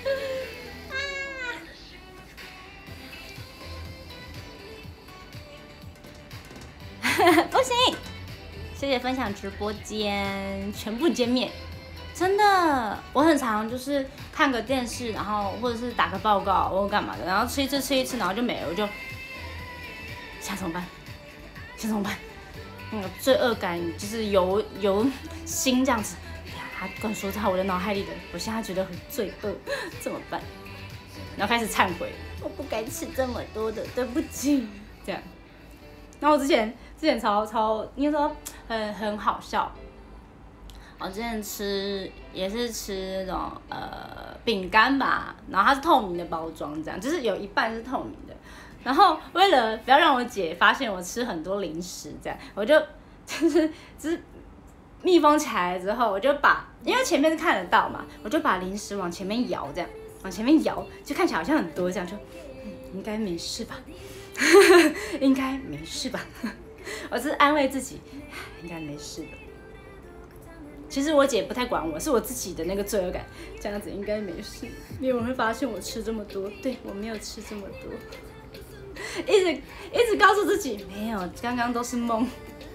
不行，谢谢分享直播间，全部见面，真的，我很常就是看个电视，然后或者是打个报告，或干嘛的，然后吃一次吃一次，然后就没了，我就现在怎么办？现在怎么办？那个罪恶感就是由由心这样子，它灌输在我的脑海里的，我现在觉得很罪恶，怎么办？然后开始忏悔，我不该吃这么多的，对不起，这样。然后我之前之前超超应该说很很好笑，我之前吃也是吃那种呃饼干吧，然后它是透明的包装，这样就是有一半是透明的。然后为了不要让我姐发现我吃很多零食，这样我就就是就是密封起来之后，我就把因为前面是看得到嘛，我就把零食往前面摇，这样往前面摇，就看起来好像很多，这样就、嗯、应该没事吧。应该没事吧？我只是安慰自己，应该没事的。其实我姐不太管我，是我自己的那个罪恶感，这样子应该没事。没有人会发现我吃这么多，对我没有吃这么多，一直一直告诉自己没有，刚刚都是梦，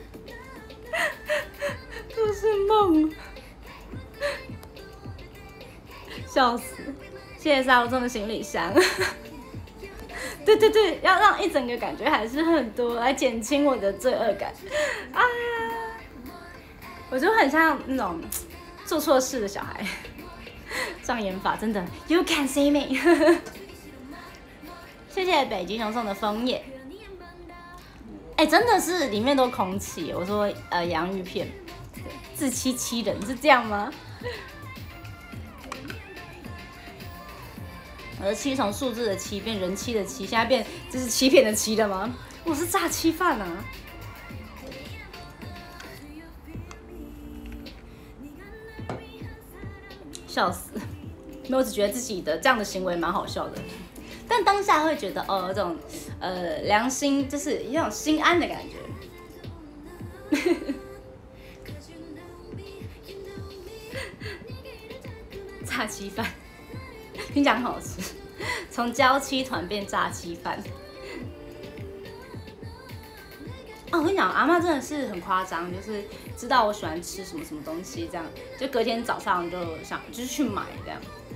都是梦，笑死！谢谢沙罗中的行李箱。对对对，要让一整个感觉还是很多，来减轻我的罪恶感啊！我就很像那种做错事的小孩，障眼法真的 ，You can see me 。谢谢北极熊送的枫叶，哎、欸，真的是里面都空气。我说呃洋芋片，自欺欺人是这样吗？我的欺从数字的欺变人妻的欺，现在变这是欺骗的欺了吗？我是诈欺犯啊！笑死！没有，我只觉得自己的这样的行为蛮好笑的，但当下会觉得哦，这种呃良心就是一种心安的感觉。诈欺犯。听讲很好吃，从娇妻团变炸鸡饭。哦，我跟你讲，阿嬤真的是很夸张，就是知道我喜欢吃什么什么东西，这样就隔天早上就想就是去买这样。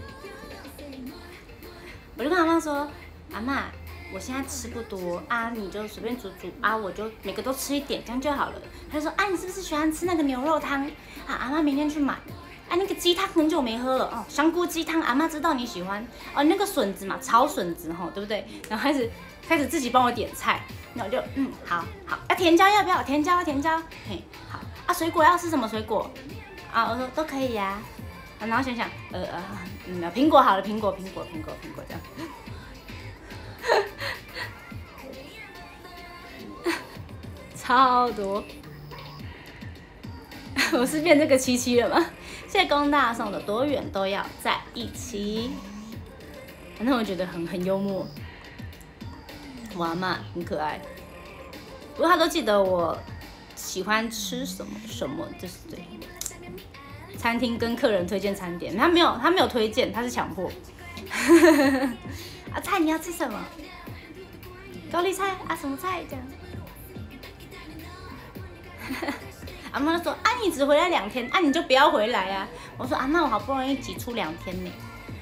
我就跟阿嬤说，阿嬤，我现在吃不多啊，你就随便煮煮啊，我就每个都吃一点，这样就好了。她就说，啊，你是不是喜欢吃那个牛肉汤？啊，阿嬤明天去买。啊，那个鸡汤很久没喝了哦，香菇鸡汤，阿嬤知道你喜欢哦。那个笋子嘛，炒笋子吼，对不对？然后开始开始自己帮我点菜，然后就嗯，好好，啊，甜椒要不要？甜椒，甜椒，嘿，好啊。水果要吃什么水果？啊，我说都可以呀、啊。 然后想想，呃呃，嗯，苹果好了，苹果，苹果，苹果，苹果这样。超多，我是变这个七七了吗？谢谢公大送的多远都要在一起，反正我觉得很很幽默，我阿嬷很可爱，不过她都记得我喜欢吃什么什么，就是对。餐厅跟客人推荐餐点，她没有她没有推荐，她是强迫。啊，菜你要吃什么？高丽菜啊，什么菜这样？阿妈说：“啊，你只回来两天，啊，你就不要回来啊。”我说：“阿妈，我好不容易挤出两天呢，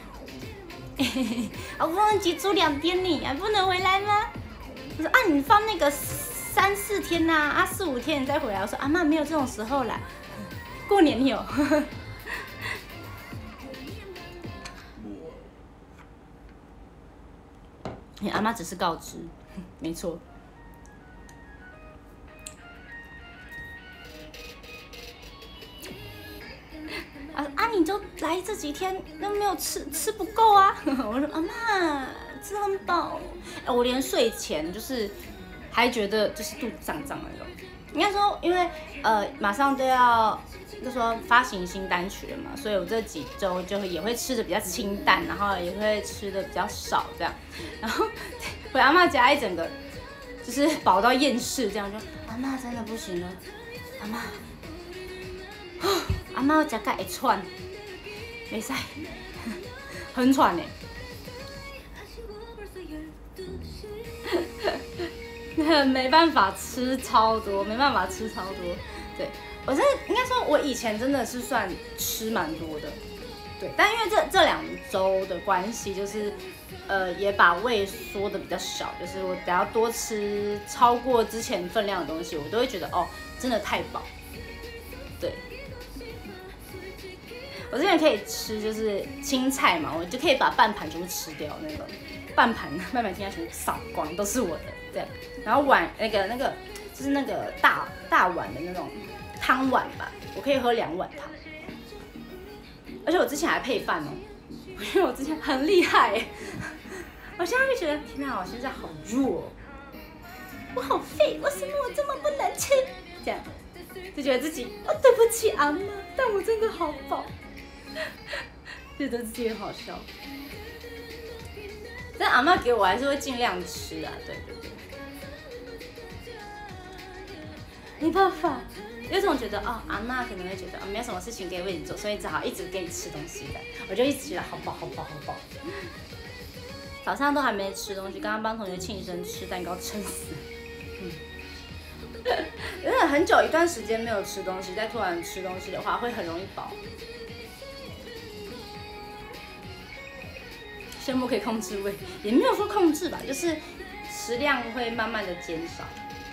好不容易挤出两天呢，还不能回来吗？”我说：“啊，你放那个三四天呐、啊，啊四五天你再回来。”我说：“阿妈没有这种时候啦，过年有。”你阿妈只是告知，没错。啊啊！你就来这几天都没有吃，吃不够啊！我说阿嬷吃很饱，哎，我连睡前就是还觉得就是肚子胀胀那种。应该说，因为呃马上都要就说发行新单曲了嘛，所以我这几周就也会吃的比较清淡，然后也会吃的比较少这样。然后回阿嬷家一整个就是饱到厌世，这样就阿嬷真的不行了，阿嬷。阿妈食甲会喘，袂使，很喘呢。没办法吃超多，没办法吃超多。对我真的应该说，我以前真的是算吃蛮多的，对。但因为这这两周的关系，就是呃也把胃缩的比较小，就是我等下多吃超过之前分量的东西，我都会觉得哦，真的太饱，对。我之前可以吃就是青菜嘛，我就可以把半盘全部吃掉那种，半盘半盘青菜全部扫光，都是我的这样。然后碗那个那个就是那个大大碗的那种汤碗吧，我可以喝两碗汤。而且我之前还配饭哦，因为我之前很厉害，我现在就觉得天哪，我现在好弱，我好废，为什么我这么不能吃？这样就觉得自己哦对不起阿嬷，但我真的好饱。觉得自己很好笑，但阿嬷给我还是会尽量吃啊，对对对，没办法，有种觉得哦，阿嬷可能会觉得、哦、没有什么事情可以为你做，所以只好一直给你吃东西的，我就一直觉得好饱好饱好饱。早上都还没吃东西，刚刚帮同学庆生吃蛋糕，撑死。嗯，因为很久一段时间没有吃东西，再突然吃东西的话，会很容易饱。羡慕可以控制胃，也没有说控制吧，就是食量会慢慢的减少。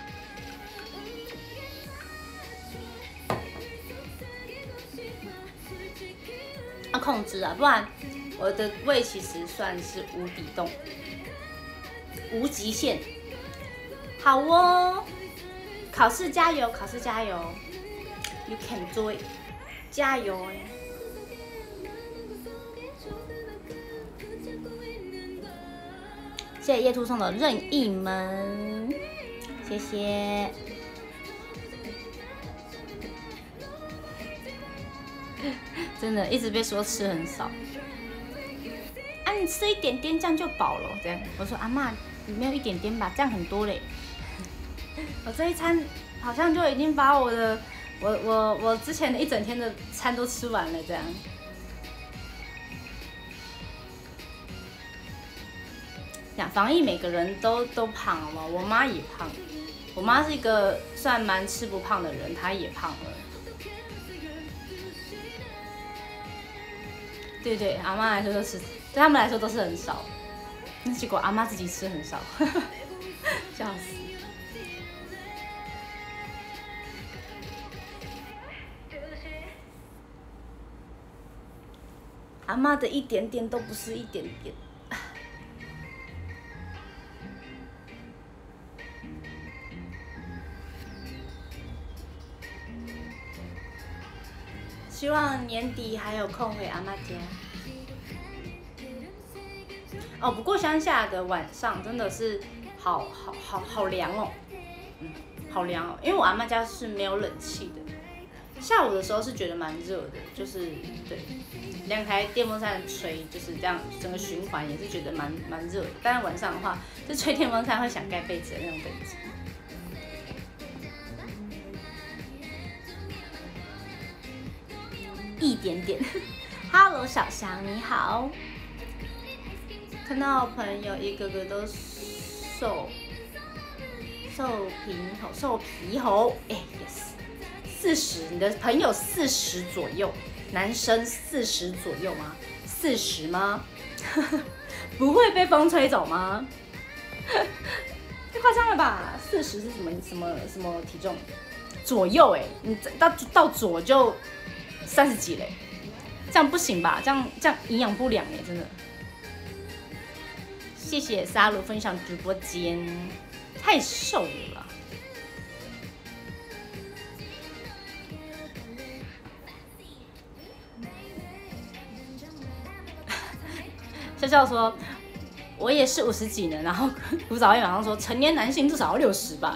要控制啊，不然我的胃其实算是无底洞，无极限。好哦，考试加油，考试加油 ，You can do it， 加油哎！谢谢叶兔送的任意门，谢谢。真的一直被说吃很少，啊，你吃一点点这样就饱了。这样我说阿嬷，你没有一点点吧，这样很多嘞。我这一餐好像就已经把我的我我我之前的一整天的餐都吃完了，这样。防疫每个人都都胖了嘛，我妈也胖，我妈是一个算蛮吃不胖的人，她也胖了。对对，阿妈来说都吃，对他们来说都是很少，那结果阿妈自己吃很少，笑死。阿妈的一点点都不是一点点。 希望年底还有空回阿嬷家。哦，不过乡下的晚上真的是好好好好凉哦，嗯，好凉哦，因为我阿嬷家是没有冷气的。下午的时候是觉得蛮热的，就是对，两台电风扇吹，就是这样，整个循环也是觉得蛮蛮热的。但是晚上的话，就吹电风扇会想盖被子的那种等级。一点点。Hello， 小翔你好。看到朋友一个个都瘦瘦皮猴，瘦皮猴，哎、欸、，yes。四十，你的朋友四十左右，男生四十左右吗？四十吗？不会被风吹走吗？太夸张了吧？四十是什么什么什么体重？左右哎、欸，你到到左就三十几嘞，这样不行吧？这样这样营养不良哎、欸，真的。谢谢沙鲁分享直播间，太瘦了啦。笑笑说，我也是五十几呢，然后古早味马上说，成年男性至少要六十吧。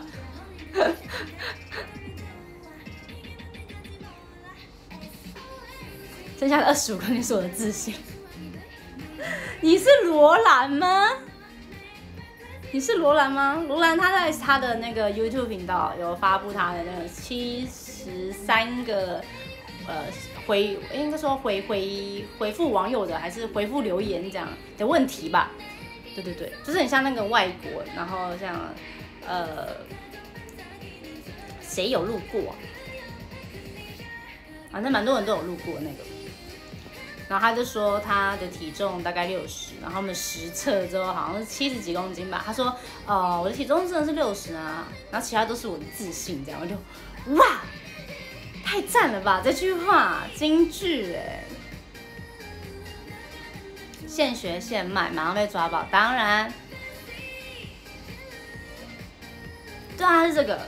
剩下的二十五公斤是我的自信。你是罗兰吗？你是罗兰吗？罗兰他在他的那个 YouTube 频道有发布他的那个七十三个呃回，应该说回回回复网友的还是回复留言这样的问题吧？对对对，就是很像那个外国，然后像呃谁有路过、啊？反正蛮多人都有路过那个。然后他就说他的体重大概六十，然后我们实测之后好像是七十几公斤吧。他说，呃，我的体重真的是六十啊，然后其他都是我的自信，这样我就，哇，太赞了吧！这句话金句哎，现学现卖，马上被抓包，当然，对啊，是这个。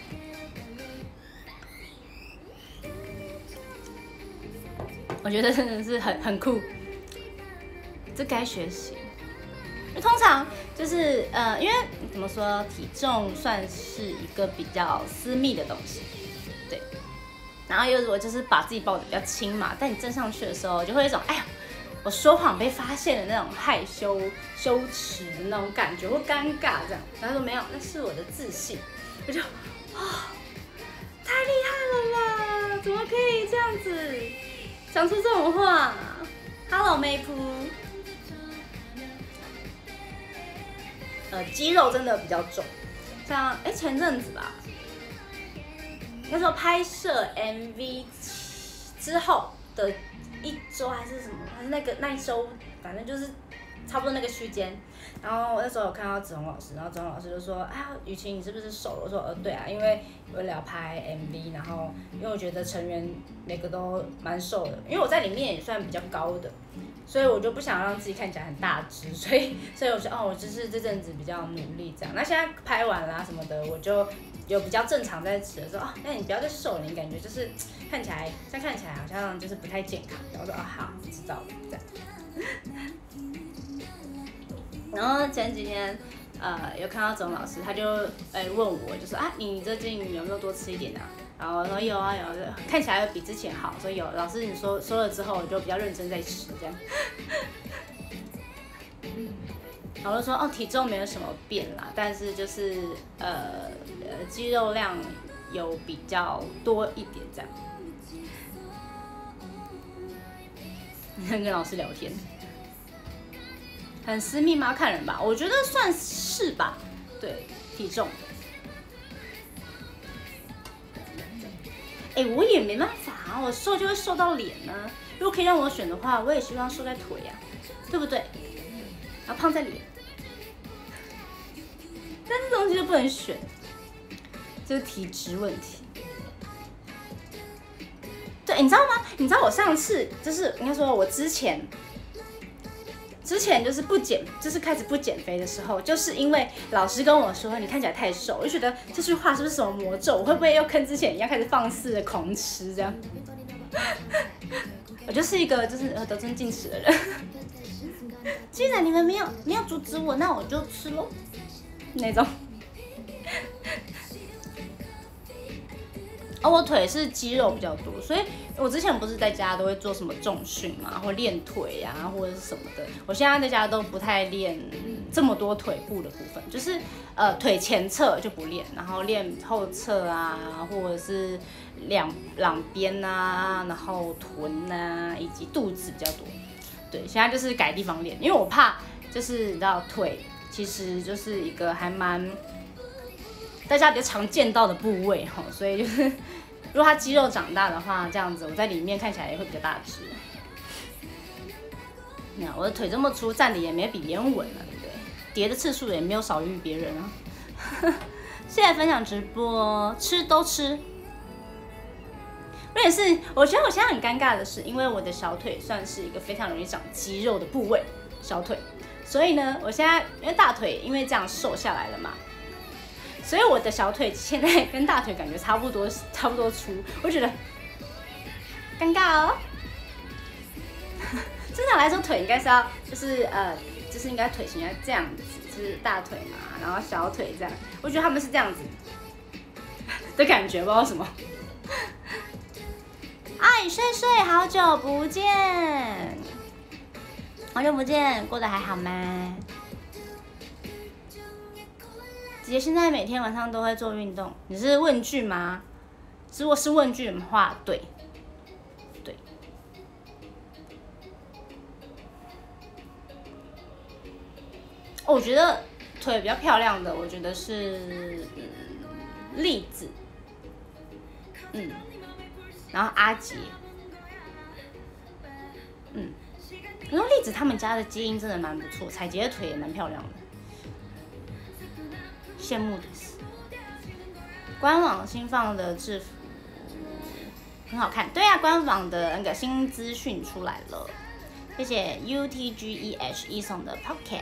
我觉得真的是很很酷，这该学习。通常就是呃，因为怎么说，体重算是一个比较私密的东西，对。然后又如果就是把自己抱得比较轻嘛，但你站上去的时候，就会有一种哎呀，我说谎被发现的那种害羞、羞耻的那种感觉，或尴尬这样。然后他说没有，那是我的自信。我就啊、哦，太厉害了啦！怎么可以这样子？讲出这种话 ，Hello 妹夫，呃，肌肉真的比较重，像哎、欸、前阵子吧，那时候拍摄 M V 之后的一周还是什么，还是那个那一周，反正就是差不多那个区间。然后我那时候有看到子红老师，然后子红老师就说：“啊，雨晴你是不是瘦了？”我说：“呃，对啊，因为为了要拍 M V， 然后因为我觉得成员每个都蛮瘦的，因为我在里面也算比较高的，所以我就不想让自己看起来很大只，所以所以我说哦，我就是这阵子比较努力这样。那现在拍完啦什么的，我就有比较正常在吃的时候哦，那你不要再瘦了，你感觉就是看起来这样看起来好像就是不太健康。然后我说啊、哦、好，知道了这样。”然后前几天，呃，有看到总老师，他就呃问我，就说啊，你最近有没有多吃一点啊？然后我说有啊有，看起来比之前好，所以有。老师你说说了之后，我就比较认真在吃这样。然后就说哦，体重没有什么变啦，但是就是呃呃肌肉量有比较多一点这样。跟老师聊天。很私密吗？看人吧，我觉得算是吧。对，体重。哎、欸，我也没办法啊，我瘦就会瘦到脸呢、啊。如果可以让我选的话，我也希望瘦在腿啊，对不对？然后胖在脸。但这东西就不能选，这是体质问题。对，你知道吗？你知道我上次就是应该说，我之前。之前就是不减，就是开始不减肥的时候，就是因为老师跟我说你看起来太瘦，我就觉得这句话是不是什么魔咒？我会不会又跟之前一样开始放肆的狂吃这样？ 我就是一个就是呃得寸进尺的人。既然你们没有没有阻止我，那我就吃咯，那种。哦，我腿是肌肉比较多，所以我之前不是在家都会做什么重训嘛，或练腿啊，或者是什么的。我现在在家都不太练这么多腿部的部分，就是呃腿前侧就不练，然后练后侧啊，或者是两两边啊，然后臀啊，以及肚子比较多。对，现在就是改地方练，因为我怕就是你知道腿其实就是一个还蛮大家比较常见到的部位哈，所以就是如果它肌肉长大的话，这样子我在里面看起来也会比较大只。你看我的腿这么粗，站的也没比别人稳啊，对不对？叠的次数也没有少于别人啊。谢谢分享直播，吃都吃。而且是，我觉得我现在很尴尬的是，因为我的小腿算是一个非常容易长肌肉的部位，小腿，所以呢，我现在因为大腿因为这样瘦下来了嘛。所以我的小腿现在跟大腿感觉差不多，差不多粗，我觉得尴尬哦。正常来说，腿应该是要就是呃，就是应该腿型要这样子，就是大腿嘛，然后小腿这样。我觉得他们是这样子的感觉，不知道为什么。哎，睡睡，好久不见，好久不见，过得还好吗？姐姐现在每天晚上都会做运动，你是问句吗？如果是问句的话，对，对。哦，我觉得腿比较漂亮的，我觉得是嗯栗子，嗯，然后阿杰，嗯，然后栗子他们家的基因真的蛮不错，彩杰的腿也蛮漂亮的。羡慕的是，官网新放的制服很好看。对啊，官网的那个新资讯出来了，谢谢 U T G E H 一送的 Pocket，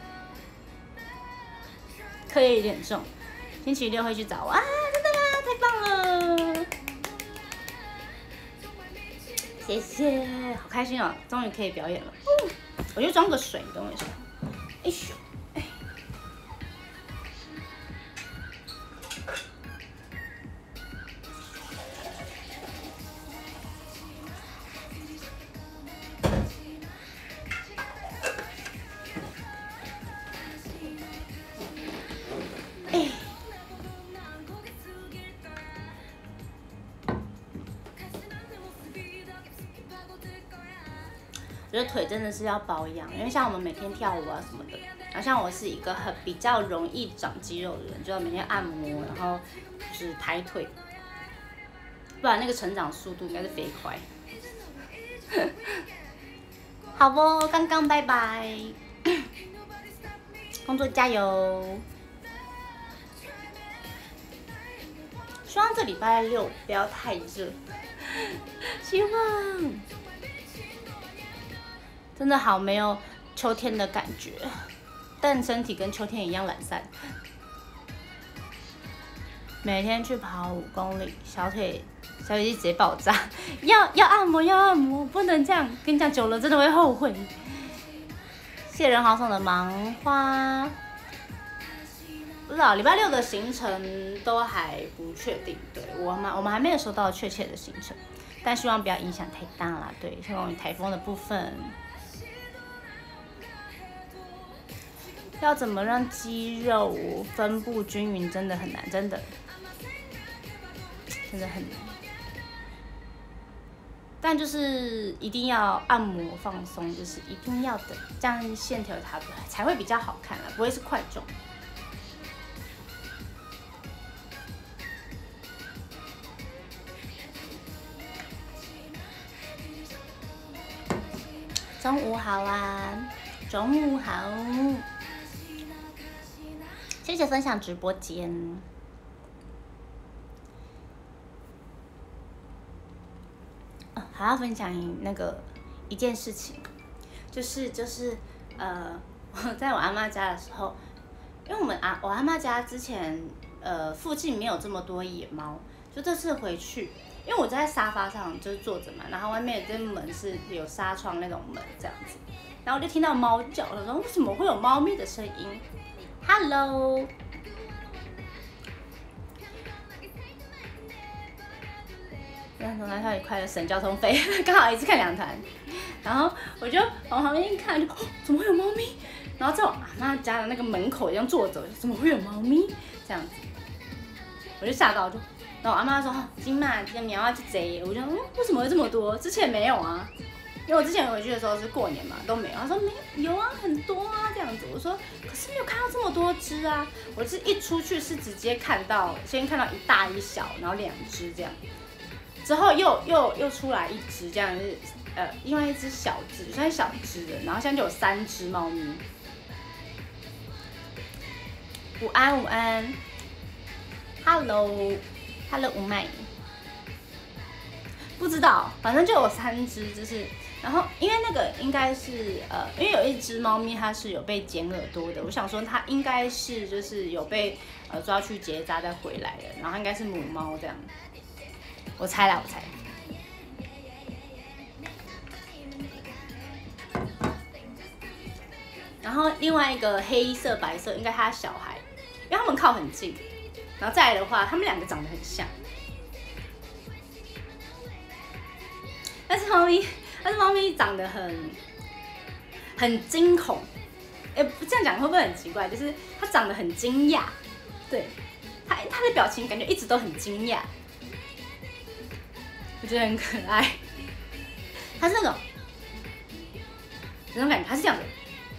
课业有点重，星期六会去找我啊！真的吗？太棒了！谢谢，好开心哦，终于可以表演了。嗯、我就装个水，等我一下。哎咻！我觉得腿真的是要保养，因为像我们每天跳舞啊什么的，然后像我是一个很比较容易长肌肉的人，就要每天按摩，然后就是抬腿，不然那个成长速度应该是飞快。好不，刚刚拜拜，工作加油，希望这礼拜六不要太热，希望。真的好没有秋天的感觉，但身体跟秋天一样懒散。每天去跑五公里，小腿小腿肌直接爆炸，要要按摩要按摩，不能这样，跟你讲久了真的会后悔。谢人豪送的芒花，不知道礼拜六的行程都还不确定，对我们我们还没有收到确切的行程，但希望不要影响太大啦。对，像关于台风的部分。要怎么让肌肉分布均匀，真的很难，真的，真的很难。但就是一定要按摩放松，就是一定要的，这样线条它才会比较好看啦，不会是块状。中午好啊，中午好。谢谢分享直播间。呃，还要分享那个一件事情，就是就是呃，我在我阿嬤家的时候，因为我们阿我阿嬤家之前呃附近没有这么多野猫，就这次回去， 因为我在沙发上就是坐着嘛，然后外面有这门是有纱窗那种门这样子，然后我就听到猫叫，我说为什么会有猫咪的声音 ？Hello。然后他也快乐省交通费，刚好一次看两团，然后我就往旁边一看，就、哦、怎么会有猫咪？然后在我阿妈家的那个门口一样坐着，怎么会有猫咪？这样子，我就吓到，就，然后我阿妈说：“哦，今晚今天苗要去贼。”我就嗯，为什么会这么多？之前没有啊，因为我之前回去的时候是过年嘛，都没有。他说没有啊，很多啊这样子。我说可是没有看到这么多只啊，我是一出去是直接看到，先看到一大一小，然后两只这样。之后又又又出来一只，这样是呃，另外一只小只，算是小只的，然后现在就有三只猫咪。午安午安 ，Hello Hello 吴麦，不知道，反正就有三只，就是，然后因为那个应该是呃，因为有一只猫咪它是有被剪耳朵的，我想说它应该是就是有被呃抓去结扎再回来的，然后它应该是母猫这样。我猜啦，我猜。然后另外一个黑色、白色，应该他小孩，因为他们靠很近。然后再来的话，他们两个长得很像。但是猫咪，但是猫咪长得很很惊恐。哎，这样讲会不会很奇怪？就是它长得很惊讶，对，它它的表情感觉一直都很惊讶。我觉得很可爱，它是那种，那种感觉，它是这样子，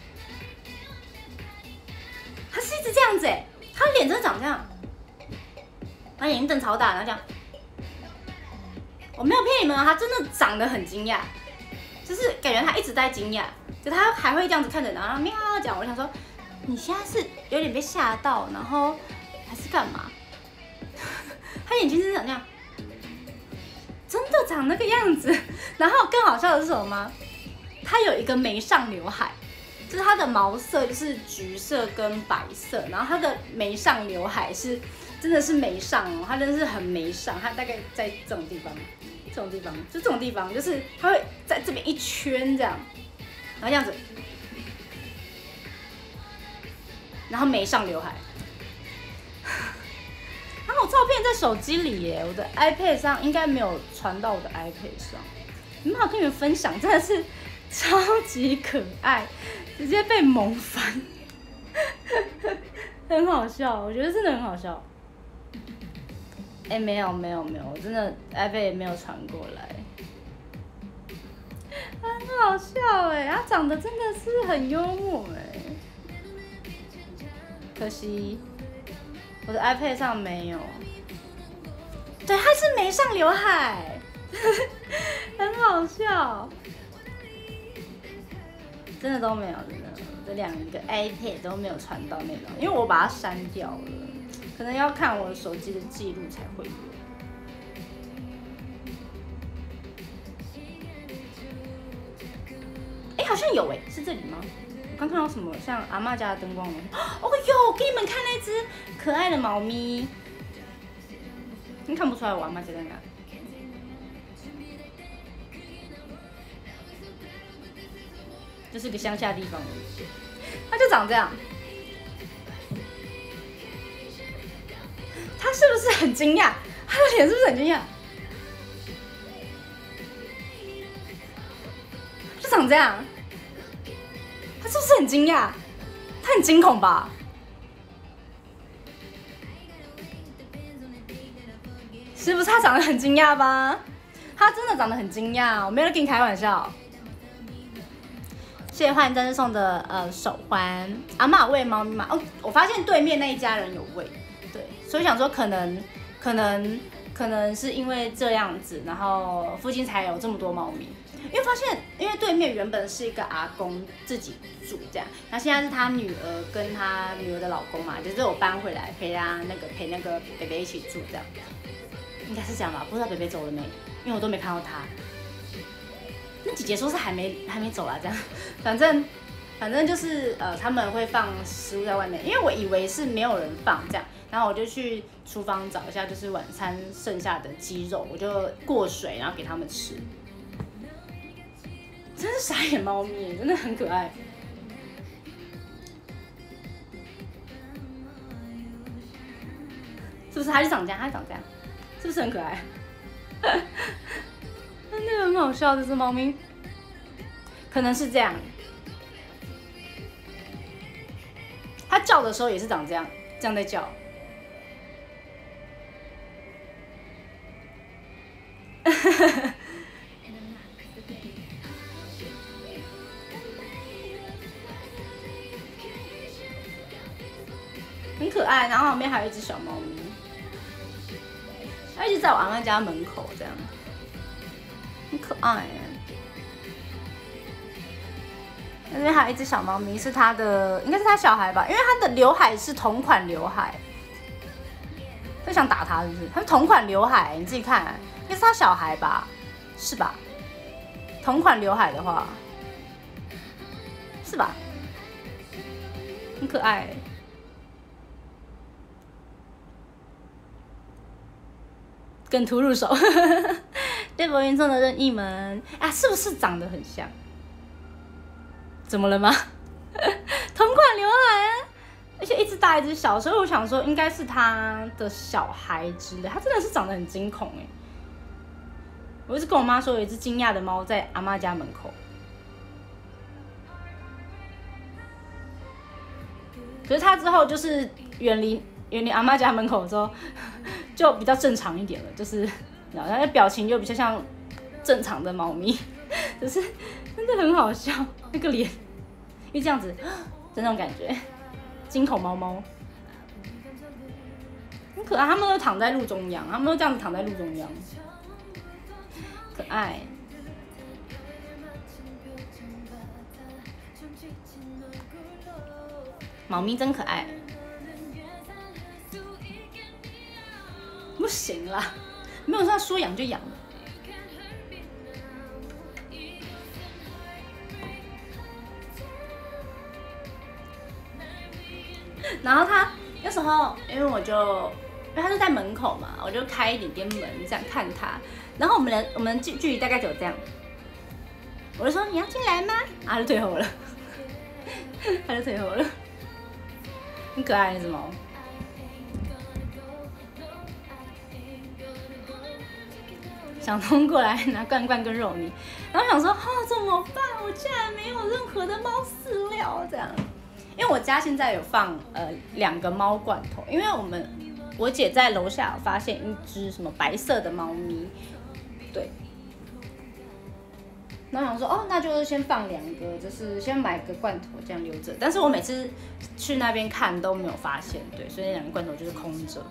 它是一直这样子哎，它脸真的长这样，它眼睛瞪超大，然后这样，我没有骗你们啊，它真的长得很惊讶，就是感觉它一直在惊讶，就它还会这样子看着，然后喵讲，我想说，你现在是有点被吓到，然后还是干嘛？它眼睛是长这样。真的长那个样子，然后更好笑的是什么吗？它有一个眉上刘海，就是它的毛色就是橘色跟白色，然后它的眉上刘海是真的是眉上哦，它真的是很眉上，它大概在这种地方，这种地方就这种地方，就是它会在这边一圈这样，然后这样子，然后眉上刘海。然后我照片在手机里耶，我的 iPad 上应该没有传到我的 iPad 上。没有跟你们分享，真的是超级可爱，直接被萌翻，很好笑，我觉得真的很好笑。哎，没有没有没有，我真的 iPad 没有传过来，很好笑哎，他长得真的是很幽默哎，可惜。我的 iPad 上没有，对，它是眉上刘海，很好笑，真的都没有，真的，这两个 iPad 都没有传到那种，因为我把它删掉了，可能要看我手机的记录才会有。哎，好像有哎，是这里吗？我刚看到什么像阿嬷家的灯光吗？哦哟，给你们看那只可爱的猫咪，你看不出来我阿嬷家在哪？就是个乡下地方，它就长这样。它是不是很惊讶？它的脸是不是很惊讶？就长这样。他是不是很惊讶？他很惊恐吧？是不是他长得很惊讶吧？他真的长得很惊讶，我没有跟你开玩笑。谢谢幻真是送的呃手环，阿嬷有喂猫咪吗？哦，我发现对面那一家人有喂，对，所以想说可能可能可能是因为这样子，然后附近才有这么多猫咪。因为发现，因为对面原本是一个阿公自己住这样，那现在是他女儿跟他女儿的老公嘛，就是我搬回来陪他那个陪那个北北一起住这样，应该是这样吧？不知道北北走了没？因为我都没看到他。那姐姐说是还没还没走啦，这样，反正反正就是呃他们会放食物在外面，因为我以为是没有人放这样， 然后我就去厨房找一下，就是晚餐剩下的鸡肉，我就过水，然后给他们吃。真是傻眼猫咪，真的很可爱。是不是？它就长这样，它长这样，是不是很可爱？真的很好笑，这只猫咪。可能是这样。它叫的时候也是长这样，这样在叫。很可爱，然后旁边还有一只小猫咪，它一直在我阿嬤家门口这样，很可爱耶。那边还有一只小猫咪，是它的，应该是它小孩吧，因为它的刘海是同款刘海。会想打它是不是？它是同款刘海，你自己看，应该是它小孩吧，是吧？同款刘海的话，是吧？很可爱。梗图入手，对博云中的任意门啊，是不是长得很像？怎么了吗？同款刘海啊，而且一只大一只小，所以我想说应该是他的小孩之类。他真的是长得很惊恐哎！我一直跟我妈说有一只惊讶的猫在阿嬤家门口，可是他之后就是远离远离阿嬤家门口之后，就比较正常一点了，就是然后他的表情就比较像正常的猫咪，可是真的很好笑，那个脸，因为这样子的那种感觉，惊恐猫猫，很可爱。他们都躺在路中央，他们都这样子躺在路中央，可爱。猫咪真可爱。不行啦，没有说说养就养的。然后他那时候，因为我就，因为他是在门口嘛，我就开一点点门这样看他。然后我们的我们距距离大概只有这样，我就说你要进来吗？啊，他就退后了，他就退后了，很可爱那只猫。想通过来拿罐罐跟肉泥，然后想说，啊、哦、怎么办？我竟然没有任何的猫饲料这样。因为我家现在有放呃两个猫罐头，因为我们我姐在楼下有发现一只什么白色的猫咪，对。然后想说，哦，那就是先放两个，就是先买个罐头这样留着。但是我每次去那边看都没有发现，对，所以那两个罐头就是空着，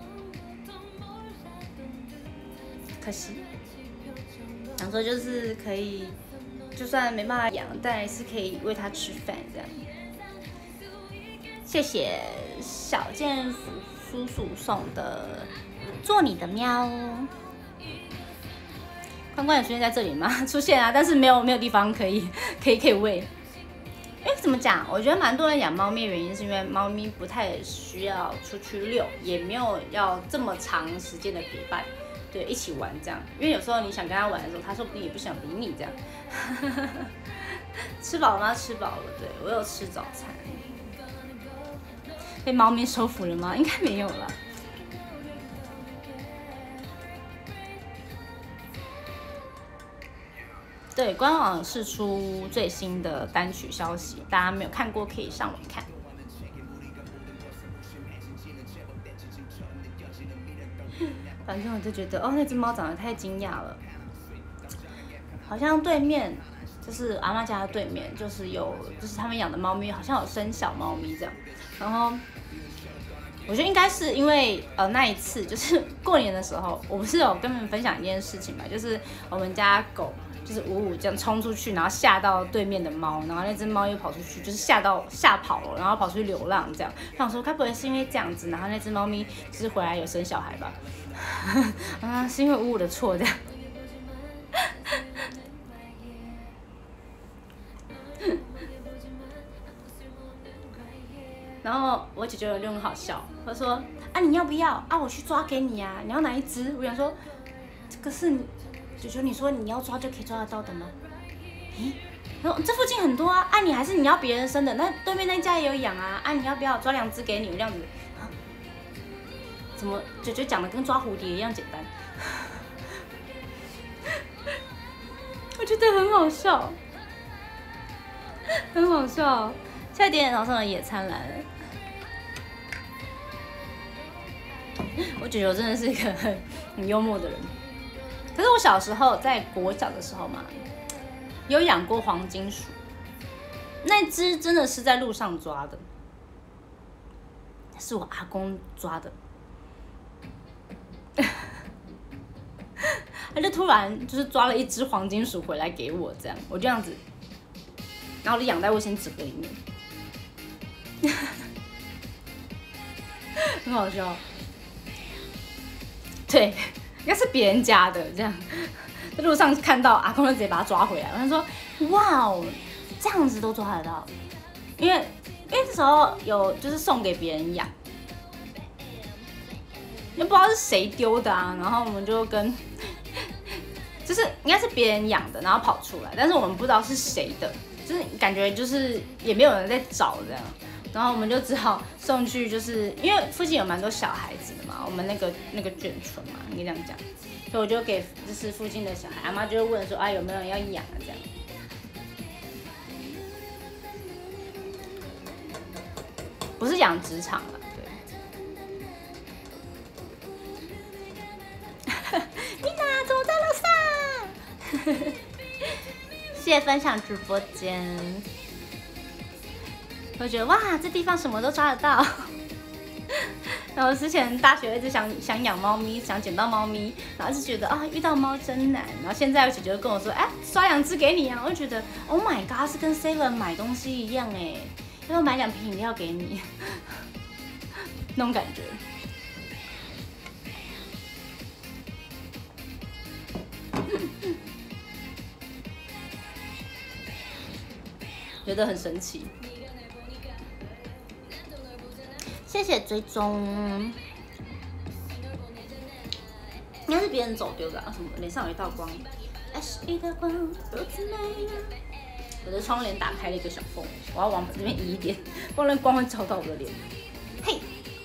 可惜。想说就是可以，就算没办法养，但还是可以喂它吃饭这样。谢谢小健福叔叔送的做你的喵。关关有出现在这里吗？出现啊，但是没有没有地方可以可以可以喂。因为怎么讲？我觉得蛮多人养猫咪的原因是因为猫咪不太需要出去遛，也没有要这么长时间的陪伴。对，一起玩这样，因为有时候你想跟他玩的时候，他说不定也不想理你这样。吃饱了吗？吃饱了，对，我有吃早餐。被猫咪收服了吗？应该没有了。对，官网释出最新的单曲消息，大家没有看过可以上网看。反正我就觉得，哦，那只猫长得太惊讶了，好像对面就是阿嬤家的对面，就是有就是他们养的猫咪，好像有生小猫咪这样。然后我觉得应该是因为呃那一次就是过年的时候，我不是有跟你们分享一件事情嘛，就是我们家狗就是五五这样冲出去，然后吓到对面的猫，然后那只猫又跑出去，就是吓到吓跑了，然后跑出去流浪这样。想说该不会是因为这样子，然后那只猫咪就是回来有生小孩吧？啊，是因为五五的错这样。然后我姐姐就很好笑，她说啊，你要不要啊？我去抓给你啊，你要哪一只？我想说，这个是九九，你说你要抓就可以抓得到的吗？咦？然后这附近很多啊，啊你还是你要别人生的，那对面那家也有养啊，啊你要不要抓两只给你？这样子，啊、怎么九九讲的跟抓蝴蝶一样简单？我觉得很好笑，很好笑。现在点点早上的野餐来了，我觉得我真的是一个很很幽默的人。可是我小时候在国小的时候嘛，有养过黄金鼠，那只真的是在路上抓的，是我阿公抓的。他就突然就是抓了一只黄金鼠回来给我，这样我就这样子，然后我就养在卫生纸盒里面，很好笑。对，应该是别人家的这样，在路上看到阿公就直接把它抓回来。我就说，哇哦，这样子都抓得到，因为因为那时候有就是送给别人养，也不知道是谁丢的啊，然后我们就跟。就是应该是别人养的，然后跑出来，但是我们不知道是谁的，就是感觉就是也没有人在找这样，然后我们就只好送去，就是因为附近有蛮多小孩子的嘛，我们那个那个眷村嘛，应该这样讲，所以我就给就是附近的小孩，阿妈就会问说啊有没有人要养啊这样，不是养殖场啊。妮娜怎么在楼上？谢谢分享直播间。我觉得哇，这地方什么都抓得到。然后之前大学一直想想养猫咪，想捡到猫咪，然后就觉得啊遇到猫真难。然后现在姐姐跟我说，哎，刷两只给你啊，我就觉得 Oh my god， 是跟 Seven 买东西一样哎，要不要买两瓶饮料给你？那种感觉。觉得很神奇，谢谢追踪。应该是别人走丢的啊，什么脸上有一道光 ，H 一道光，如此美丽。我的窗帘打开了一个小缝，我要往这边移一点，不然光会照到我的脸。嘿，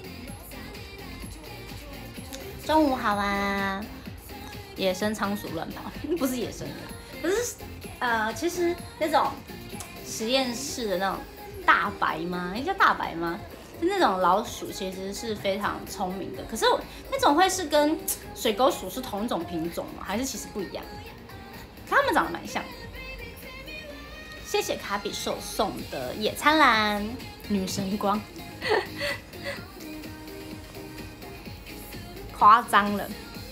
中午好啊！野生仓鼠乱跑，不是野生的，可是呃，其实那种。实验室的那种大白吗？应该叫大白吗？就那种老鼠其实是非常聪明的，可是那种会是跟水沟鼠是同一种品种吗？还是其实不一样？它们长得蛮像的。谢谢卡比兽送的野餐篮女神光，夸张了。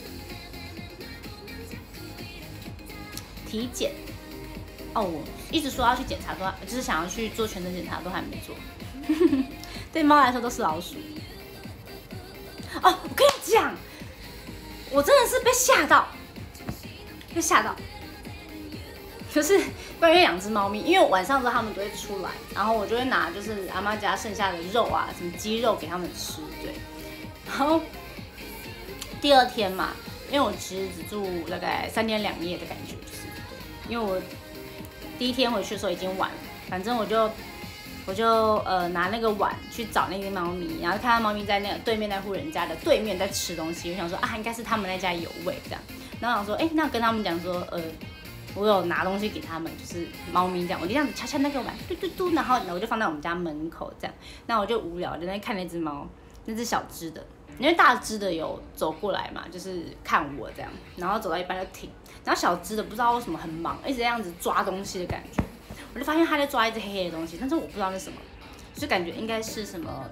体检哦。一直说要去检查，都就是想要去做全身检查，都还没做。对猫来说都是老鼠。哦，我跟你讲，我真的是被吓到，被吓到。就是关于两只猫咪，因为晚上之后它们都会出来，然后我就会拿就是阿妈家剩下的肉啊，什么鸡肉给它们吃，对。然后第二天嘛，因为我其实只住大概三天两夜的感觉，就是对，因为我。第一天回去的时候已经晚了，反正我就我就呃拿那个碗去找那只猫咪，然后看到猫咪在那个对面那户人家的对面在吃东西，我想说啊应该是他们那家有味这样，然后我想说哎、欸、那跟他们讲说呃我有拿东西给他们，就是猫咪这样，我就这样子敲敲那个碗，嘟嘟嘟，然后我就放在我们家门口这样，那我就无聊就在那看那只猫，那只小只的，因为大只的有走过来嘛，就是看我这样，然后走到一半就停。然后小只的不知道为什么很忙，一直这样子抓东西的感觉，我就发现他在抓一只黑黑的东西，但是我不知道那是什么，就感觉应该是什么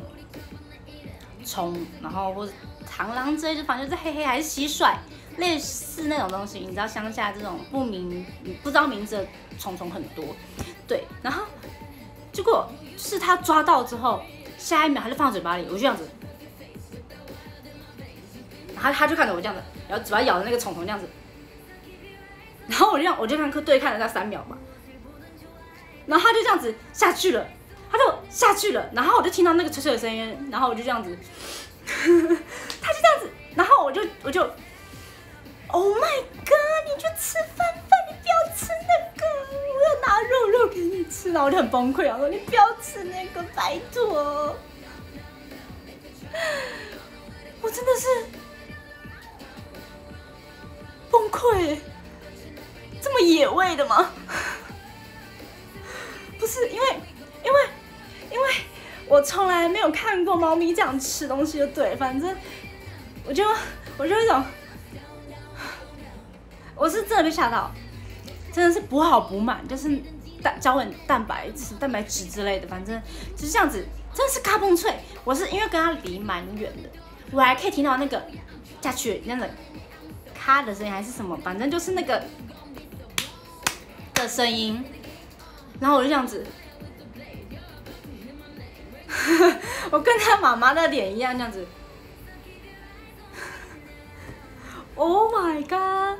虫、嗯，然后或者螳螂之类，就反正就是黑黑还是蟋蟀，类似那种东西。你知道乡下这种不明不知道名字的虫虫很多，对。然后结果是他抓到之后，下一秒他就放在嘴巴里，我就这样子，然后他就看着我这样子，然后嘴巴咬的那个虫虫这样子。然后我就这样，我就跟他对看了他三秒嘛，然后他就这样子下去了，他就下去了，然后我就听到那个脆脆的声音，然后我就这样子， 他就这样子，然后我就我就 ，Oh my god！ 你去吃饭饭，你不要吃那个，我要拿肉肉给你吃。然后我就很崩溃，我说你不要吃那个，拜托。我真的是崩溃，这么野味的吗？不是，因为因为因为我从来没有看过猫咪这样吃东西，就对，反正我就我就有一种，我是真的被吓到，真的是补好补满，就是蛋胶原蛋白质、蛋白质之类的，反正就是这样子，真的是嘎嘣脆。我是因为跟它离蛮远的，我还可以听到那个下去那种咔的声音还是什么，反正就是那个的声音。然后我就这样子，我跟他妈妈的脸一样这样子。Oh my god！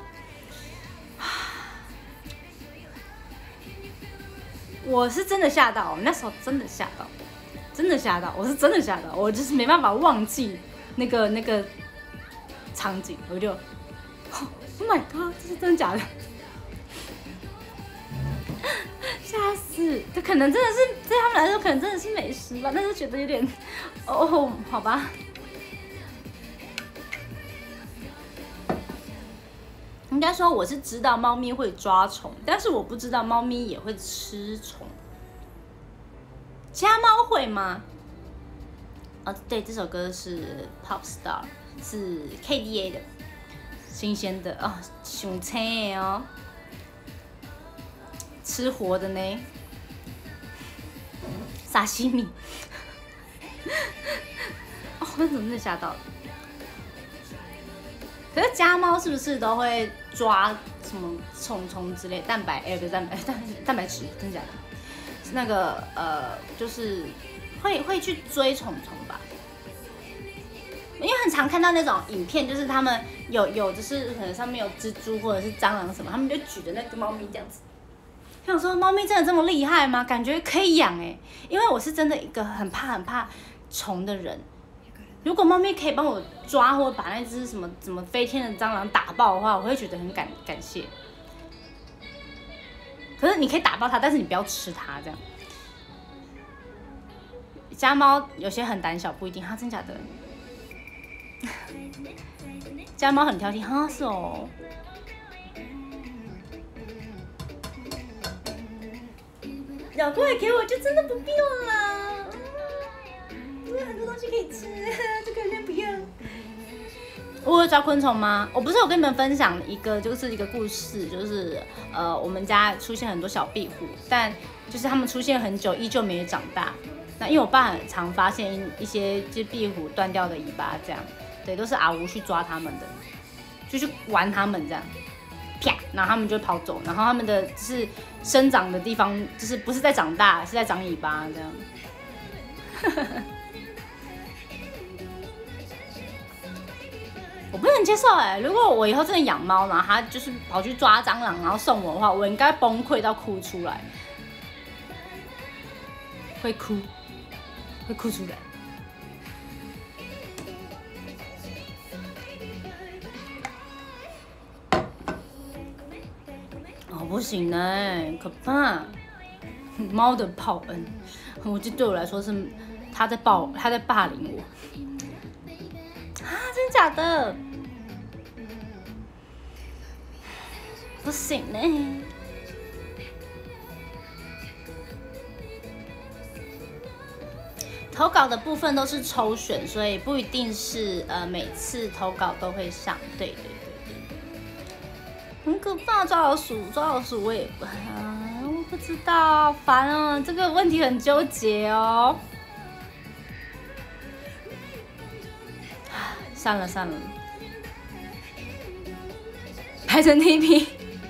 我是真的吓到，那时候真的吓到，真的吓到，我是真的吓到，我就是没办法忘记那个那个场景，我就 ，Oh my god！ 这是真的假的？吓死！这可能真的是对他们来说，可能真的是美食吧，但是觉得有点，哦，好吧。应该说我是知道猫咪会抓虫，但是我不知道猫咪也会吃虫。家猫会吗？哦，对，这首歌是 Pop Star， 是 K D A 的，新鲜的哦，上青的哦。吃活的呢，沙西米，哦，我怎么真的吓到了？可是家猫是不是都会抓什么虫虫之类，蛋白，哎、欸，不是蛋白，蛋蛋白质，真的假的？是那个呃，就是会会去追虫虫吧？因为很常看到那种影片，就是他们有有就是可能上面有蜘蛛或者是蟑螂什么，他们就举着那个猫咪这样子。想说猫咪真的这么厉害吗？感觉可以养哎、欸，因为我是真的一个很怕很怕虫的人。如果猫咪可以帮我抓或把那只什么怎么飞天的蟑螂打爆的话，我会觉得很感感谢。可是你可以打爆它，但是你不要吃它这样。家猫有些很胆小，不一定。哈，真假的？家猫很挑剔，哈是哦。咬过来给我就真的不必了啦，因为很多东西可以吃，这个先不要。我有抓昆虫吗？我不是有跟你们分享一个，就是一个故事，就是呃，我们家出现很多小壁虎，但就是它们出现很久，依旧没有长大。那因为我爸很常发现一些就壁虎断掉的尾巴，这样，对，都是阿吴去抓它们的，就去玩它们这样。啪，然后他们就跑走，然后他们的就是生长的地方，就是不是在长大，是在长尾巴这样。我不能接受哎、欸！如果我以后真的养猫，然后它就是跑去抓蟑螂，然后送我的话，我应该崩溃到哭出来，会哭，会哭出来。哦，不行呢、欸，可怕！猫的报恩，我就对我来说是它在报，它在霸凌我。啊，真的假的？不行呢、欸。投稿的部分都是抽选，所以不一定是呃每次投稿都会上。对对对对，很可怕，抓老鼠，抓老鼠我也不，啊，我不知道，烦啊，这个问题很纠结哦。算了算了，排成 T P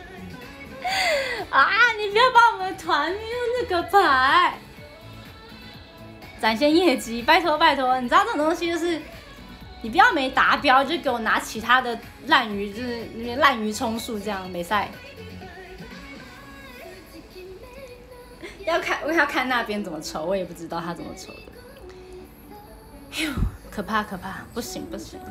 啊！你不要把我们团用那个牌。展现业绩，拜托拜托！你知道这种东西就是，你不要没达标就给我拿其他的烂鱼，就是滥竽充数这样没赛。要看我要看那边怎么抽，我也不知道他怎么抽的。 可怕可怕，不行不行。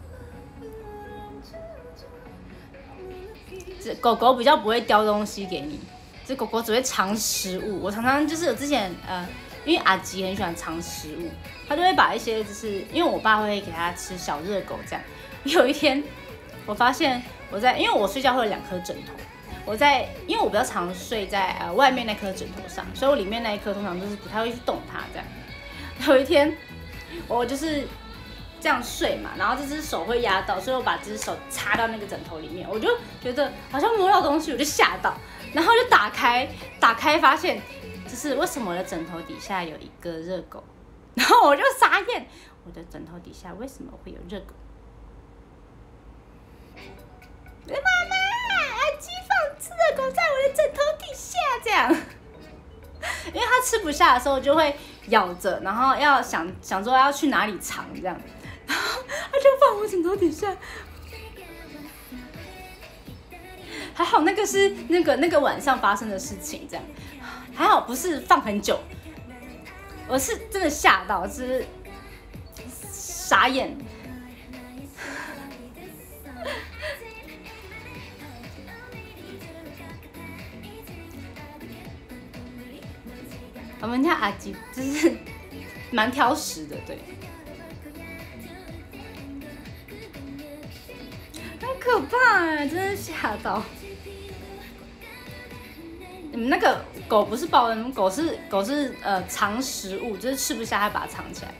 这狗狗比较不会叼东西给你，这狗狗只会藏食物。我常常就是我之前呃，因为阿吉很喜欢藏食物，他就会把一些就是因为我爸会给他吃小热狗这样。有一天我发现我在，因为我睡觉会有两颗枕头，我在因为我比较常睡在呃外面那颗枕头上，所以我里面那一颗通常都是不太会去动它这样。有一天我就是这样睡嘛，然后这只手会压到，所以我把这只手插到那个枕头里面，我就觉得好像摸到东西，我就吓到，然后就打开，打开发现就是为什么我的枕头底下有一个热狗，然后我就傻眼，我的枕头底下为什么会有热狗？妈妈，阿基放吃热狗在我的枕头底下，这样，因为他吃不下的时候就会咬着，然后要想想说要去哪里藏这样。然后他就放我枕头底下，还好那个是那个那个晚上发生的事情，这样还好不是放很久，我是真的吓到，就是傻眼。我们家阿吉就是蛮挑食的，对。很可怕哎，真的吓到！你们那个狗不是报恩，狗是狗是呃藏食物，就是吃不下，还把它藏起来，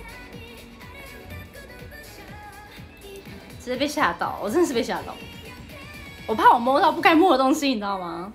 直接被吓到！我真的是被吓到，我怕我摸到不该摸的东西，你知道吗？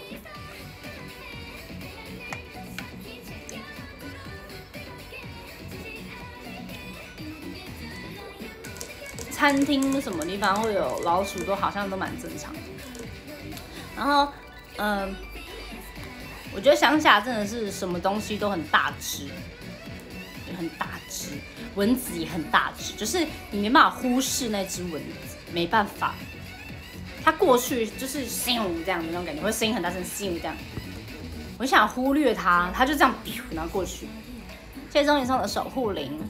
餐厅什么地方会有老鼠，都好像都蛮正常的。然后，嗯、呃，我觉得乡下真的是什么东西都很大只，也很大只，蚊子也很大只，就是你没办法忽视那只蚊子，没办法，它过去就是咻这样的那种感觉，会声音很大声咻这样。我想忽略它，它就这样然后过去。谢谢钟林送的守护灵。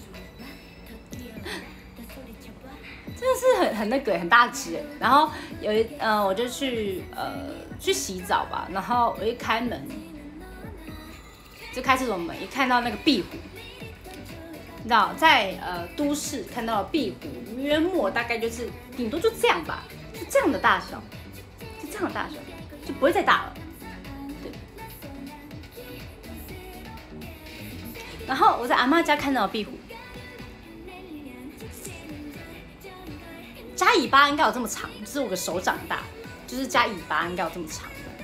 真的是很很那个很大只，然后有一呃我就去呃去洗澡吧，然后我一开门就开这种门，一看到那个壁虎，你知道在呃都市看到的壁虎约莫大概就是顶多就这样吧，就这样的大小，就这样的大小，就不会再大了，对。然后我在阿嬷家看到的壁虎。加尾巴应该有这么长，就是我的手掌大，就是加尾巴应该有这么长的。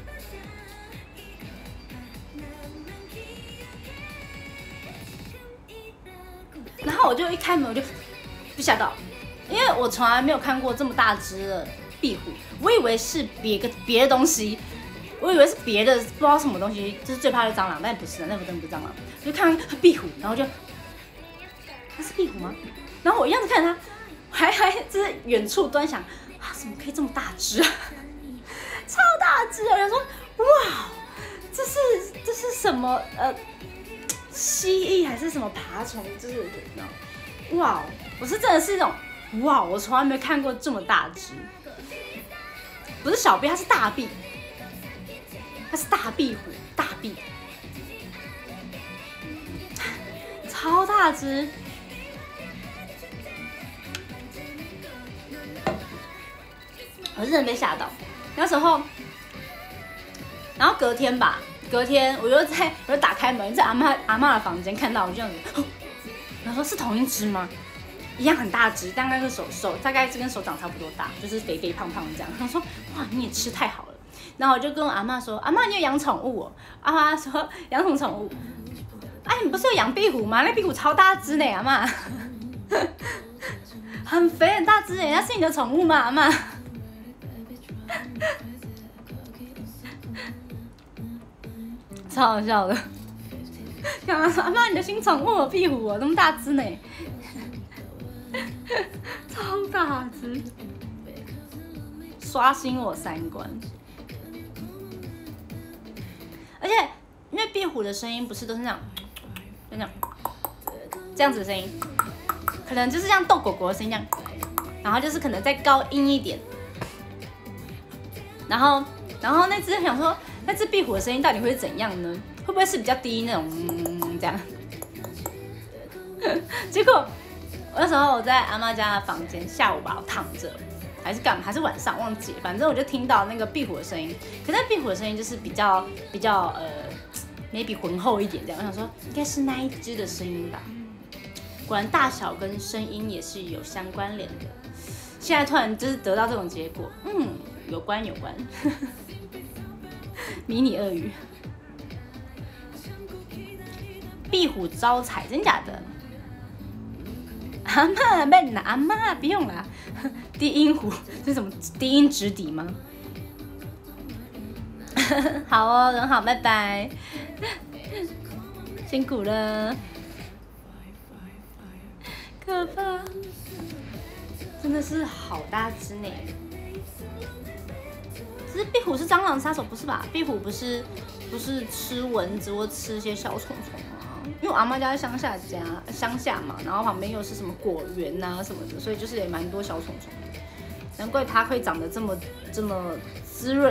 然后我就一开门我就就吓到，因为我从来没有看过这么大只的壁虎，我以为是别个别的东西，我以为是别的不知道什么东西，就是最怕的蟑螂，但不是，那不真不是蟑螂，就看壁虎，然后就那是壁虎吗？然后我一样子看着它。还还就是远处端详啊，怎么可以这么大只啊？超大只！我想说，哇，这是这是什么呃蜥蜴还是什么爬虫？就是哇，我是真的是那种哇，我从来没看过这么大只，不是小壁，它是大壁，它是大壁虎，大壁，超大只。我是真的被吓到，那时候，然后隔天吧，隔天我就在，我就打开门，在阿嬷阿嬷的房间看到，我就这样子，然后说是同一只吗？一样很大只，大概是手手大概是跟手掌差不多大，就是肥肥胖胖这样。他说哇，你也吃太好了。然后我就跟我阿嬷说，阿嬷你有养宠物哦？阿嬷说养什么宠物？哎、啊，你不是有养壁虎吗？那壁虎超大只呢，阿嬷，很肥很大只哎，那是你的宠物吗，阿嬷？超好笑的，干嘛说阿妈你的新宠物有壁虎哦，那么大只呢，超大只，刷新我三观。而且因为壁虎的声音不是都是那样，就那样这样子的声音， 可能就是像逗狗狗的声音这样，然后就是可能再高音一点，然后然后那只想说，那只壁虎的声音到底会是怎样呢？会不会是比较低那种嗯这样？结果那时候我在阿嬤家的房间，下午吧，我躺着。还是干嘛？还是晚上忘记，反正我就听到那个壁虎的声音。可是壁虎的声音就是比较比较呃 ，maybe 浑厚一点这样。我想说应该是那一只的声音吧。果然大小跟声音也是有相关联的。现在突然就是得到这种结果，嗯，有关有关。迷你鳄鱼，壁虎招财，真假的？阿嬤，别拿阿嬤，不用啦。低音虎是什么？低音直笛吗？好哦，人好，拜拜，辛苦了，可怕，真的是好大只呢。只是壁虎是蟑螂杀手，不是吧？壁虎不是不是吃蚊子或吃一些小虫虫吗？因为我阿妈家在乡下家，乡下嘛，然后旁边又是什么果园呐、啊、什么的，所以就是也蛮多小虫虫的。难怪它会长得这么这么滋润，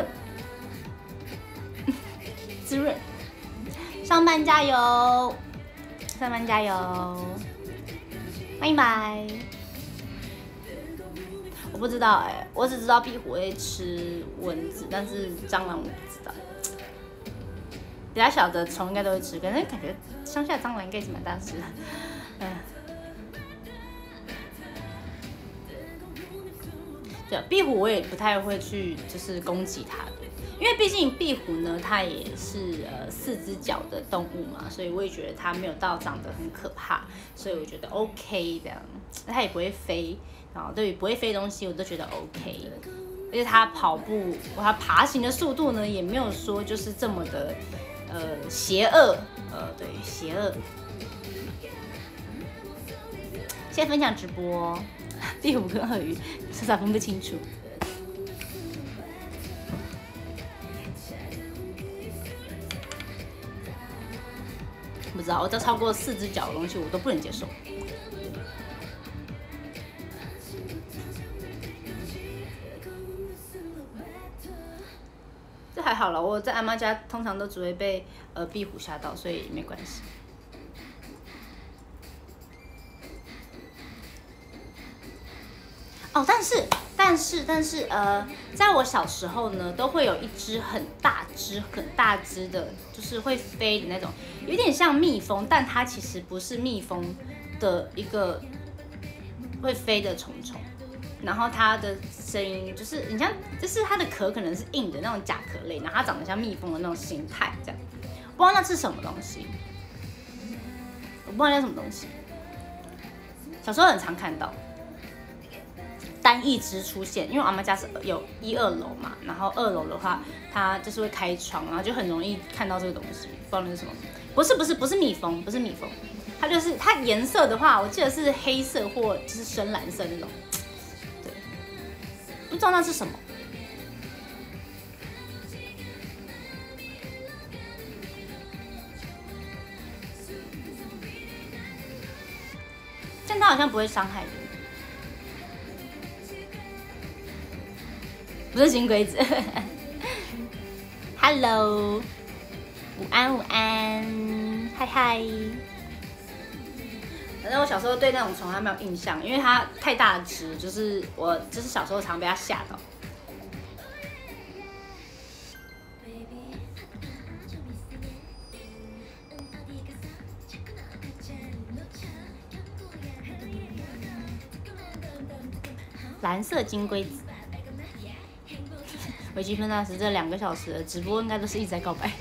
滋润。上班加油，上班加油，拜拜。我不知道哎、欸，我只知道壁虎会吃蚊子，但是蟑螂我不知道。比较小的虫应该都会吃，可是感觉乡下蟑螂应该是蛮大只的。嗯，对，壁虎我也不太会去就是攻击它的，因为毕竟壁虎呢，它也是呃四只脚的动物嘛，所以我也觉得它没有到长得很可怕，所以我觉得 OK 这样，它也不会飞，然后对于不会飞的东西我都觉得 OK， 而且它跑步它爬行的速度呢也没有说就是这么的。呃，邪恶，呃，对，邪恶。现在分享直播，壁虎跟鳄鱼，傻傻分不清楚。不知道，我只要超过四只脚的东西，我都不能接受。这还好了，我在阿妈家通常都只会被呃壁虎吓到，所以没关系。哦，但是但是但是呃，在我小时候呢，都会有一只很大只很大只的，就是会飞的那种，有点像蜜蜂，但它其实不是蜜蜂的一个会飞的虫虫。然后它的声音就是你像，就是它的壳可能是硬的那种甲壳类，然后它长得像蜜蜂的那种形态，这样。不知道那是什么东西，我不知道那是什么东西。小时候很常看到单一只出现，因为我阿妈家是有一二楼嘛，然后二楼的话，它就是会开窗，然后就很容易看到这个东西。不知道那是什么？不是不是不是蜜蜂，不是蜜蜂，它就是它颜色的话，我记得是黑色或就是深蓝色那种。不知道那是什么，但它好像不会伤害人，不是金龟子。Hello， 午安午安，嗨嗨。反正我小时候对那种虫还没有印象，因为它太大只，就是我就是小时候常被它吓到。蓝色金龟子，微积分大师这两个小时的直播应该都是一直在告白。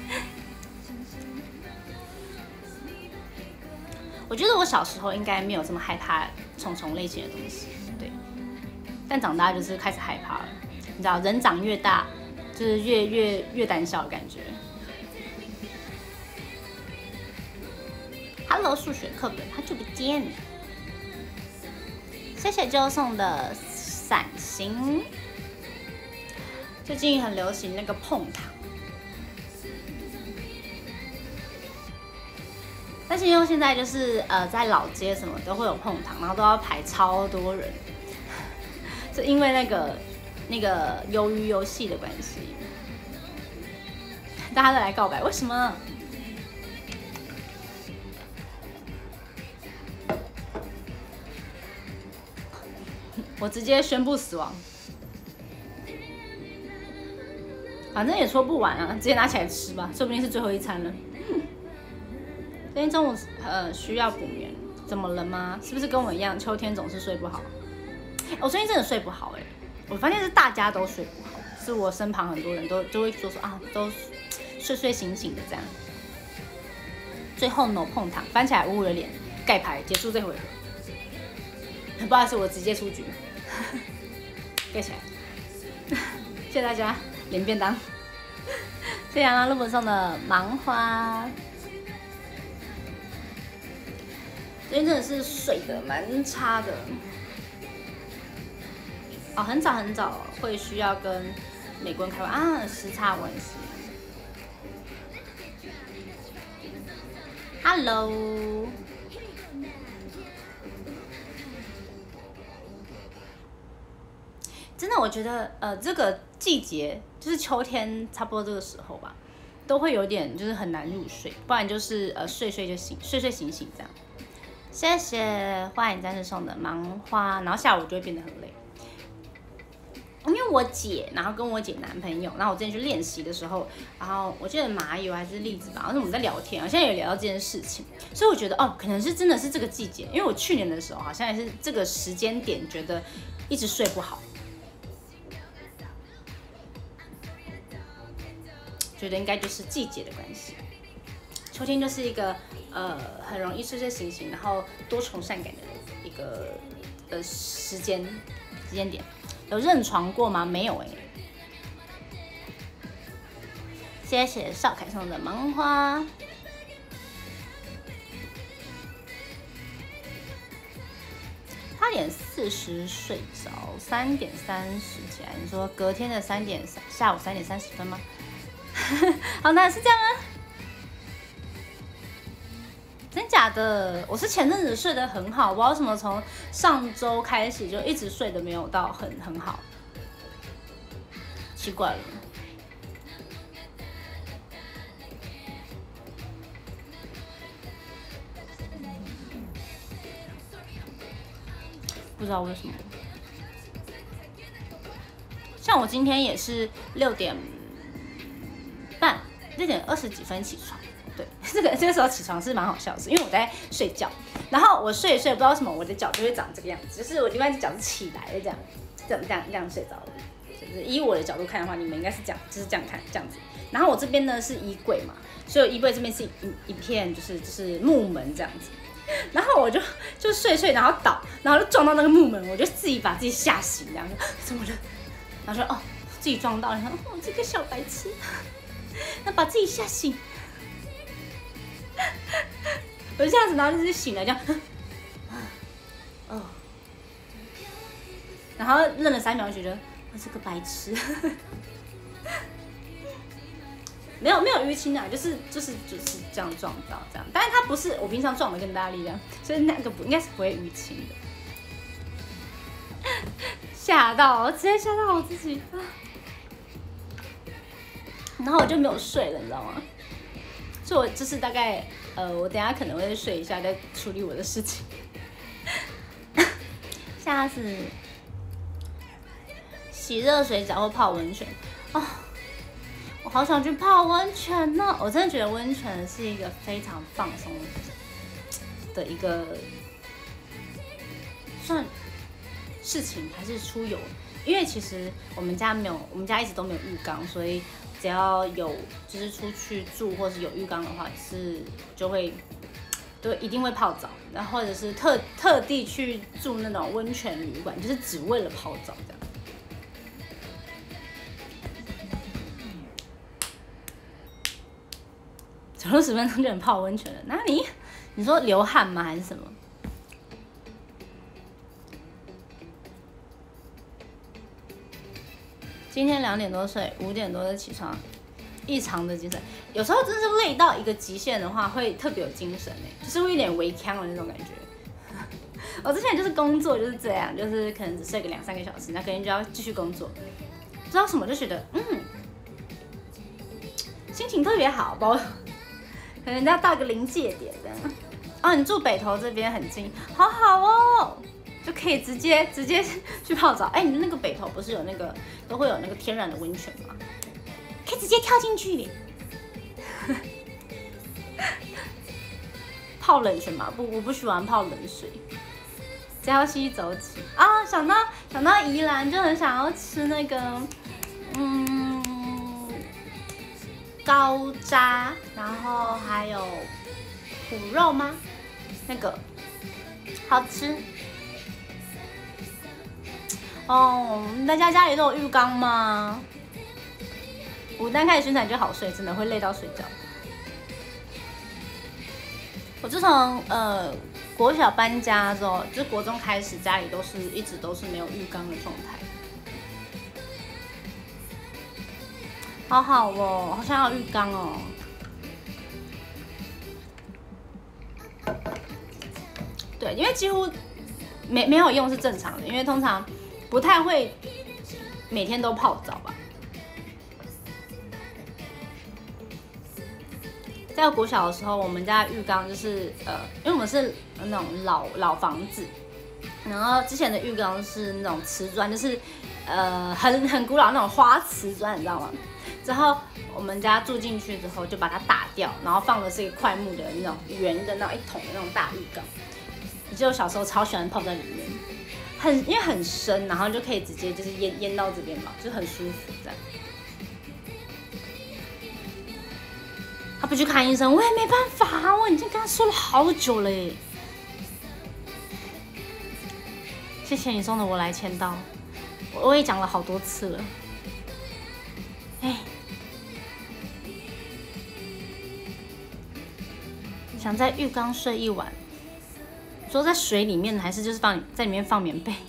我觉得我小时候应该没有这么害怕虫虫类型的东西，对。但长大就是开始害怕了，你知道，人长越大，就是越越越胆小的感觉。Hello， 数学课本，好久不见。谢谢就送的伞形。最近很流行那个碰糖。 但是因为现在就是呃在老街什么都会有碰糖，然后都要排超多人，就因为那个那个鱿鱼游戏的关系，大家都来告白，为什么？我直接宣布死亡，反正也搓不完啊，直接拿起来吃吧，说不定是最后一餐了。今天中午呃需要补眠，怎么了吗？是不是跟我一样，秋天总是睡不好？我最近真的睡不好哎、欸，我发现是大家都睡不好，是我身旁很多人都都会说说啊，都睡睡醒醒的这样。最后 no 碰糖，翻起来呜呜的脸，盖牌结束这回合。不好意思，我直接出局。盖起来，谢谢大家，领便当。谢谢杨乐本送的芒花。今天真的是睡得蛮差的。哦，很早很早会需要跟美国人开会啊，时差关系。Hello。真的，我觉得呃，这个季节就是秋天，差不多这个时候吧，都会有点就是很难入睡，不然就是呃睡睡就醒，睡睡醒醒这样。谢谢花影战士送的芒花，然后下午就会变得很累，因为我姐，然后跟我姐男朋友，然后我之前去练习的时候，然后我记得麻油还是栗子吧，然后我们在聊天，现在有聊到这件事情，所以我觉得哦，可能是真的是这个季节，因为我去年的时候好像也是这个时间点，觉得一直睡不好。觉得应该就是季节的关系，秋天就是一个呃很容易睡睡醒醒，然后多愁善感的一个呃时间时间点。有认床过吗？没有哎、欸。谢谢邵凯送的芒花。八点四十睡着，三点三十起来。你说隔天的三点下午三点三十分吗？好难，是这样啊？真假的？我是前阵子睡得很好，不知道为什么从上周开始就一直睡得没有到很很好，奇怪了。不知道为什么。像我今天也是六点半，六点二十几分起床。对，这个这个时候起床是蛮好笑的，因为我在睡觉，然后我睡一睡，不知道为什么我的脚就会长这个样子，就是我另外一只脚是起来的这样，这样这样这样睡着了。就是以我的角度看的话，你们应该是这样，就是这样看这样子。然后我这边呢是衣柜嘛，所以我衣柜这边是一一片就是就是木门这样子。然后我就就睡睡，然后倒，然后就撞到那个木门，我就自己把自己吓醒，这样怎么了？然后说哦，自己撞到，然后哦这个小白痴，那把自己吓醒。我就这样子，然后就是醒了，这样，哦，然后愣了三秒，就觉得我是个白痴。没有没有淤青啊，就是就是就是这样撞到这样，但是它不是我平常撞的更大力这样，所以那个不应该是不会淤青的。吓到，我直接吓到我自己，然后我就没有睡了，你知道吗？所以我就是大概呃，我等一下可能会睡一下，再处理我的事情。下次洗热水澡或泡温泉哦。我好想去泡温泉呢！我真的觉得温泉是一个非常放松的一个算事情，还是出游。因为其实我们家没有，我们家一直都没有浴缸，所以只要有就是出去住或是有浴缸的话，是就会都一定会泡澡，然后或者是特特地去住那种温泉旅馆，就是只为了泡澡这样。走路十分钟就能泡温泉了？哪里？你说流汗吗？还是什么？今天两点多睡，五点多就起床。 异常的精神。有时候真的是累到一个极限的话，会特别有精神哎，就是会有点微呛的那种感觉。我之前就是工作就是这样，就是可能只睡个两三个小时，那可能就要继续工作，不知道什么就觉得嗯，心情特别好，包可能人家到一个临界点这样。哦，你住北投这边很近，好好哦，就可以直接直接去泡澡。哎，你那个北投不是有那个都会有那个天然的温泉吗？可以直接跳进去。泡冷泉嘛，不，我不喜欢泡冷水。礁溪走起啊，想到想到宜兰就很想要吃那个，嗯，高渣，然后还有虎肉吗？那个好吃。哦，大家家里都有浴缸吗？牡丹开始宣传就好睡，真的会累到睡觉。我自从呃国小搬家之后，就国中开始，家里都是一直都是没有浴缸的状态。好好哦，好想要浴缸哦。对，因为几乎没没有用是正常的，因为通常不太会每天都泡澡吧。在国小的时候，我们家的浴缸就是呃，因为我们是那种老老房子，然后之前的浴缸是那种瓷砖，就是呃很很古老那种花瓷砖，你知道吗？之后我们家住进去之后，就把它打掉，然后放的是一个快木的那种圆的那种一桶的那种大浴缸。我记得我小时候超喜欢泡在里面，很因为很深，然后就可以直接就是淹淹到这边嘛，就很舒服这样。他不去看医生，我也没办法，我已经跟他说了好久了耶。谢谢你送的我来签到，我也讲了好多次了。哎，想在浴缸睡一晚，说在水里面还是就是放在里面放棉被？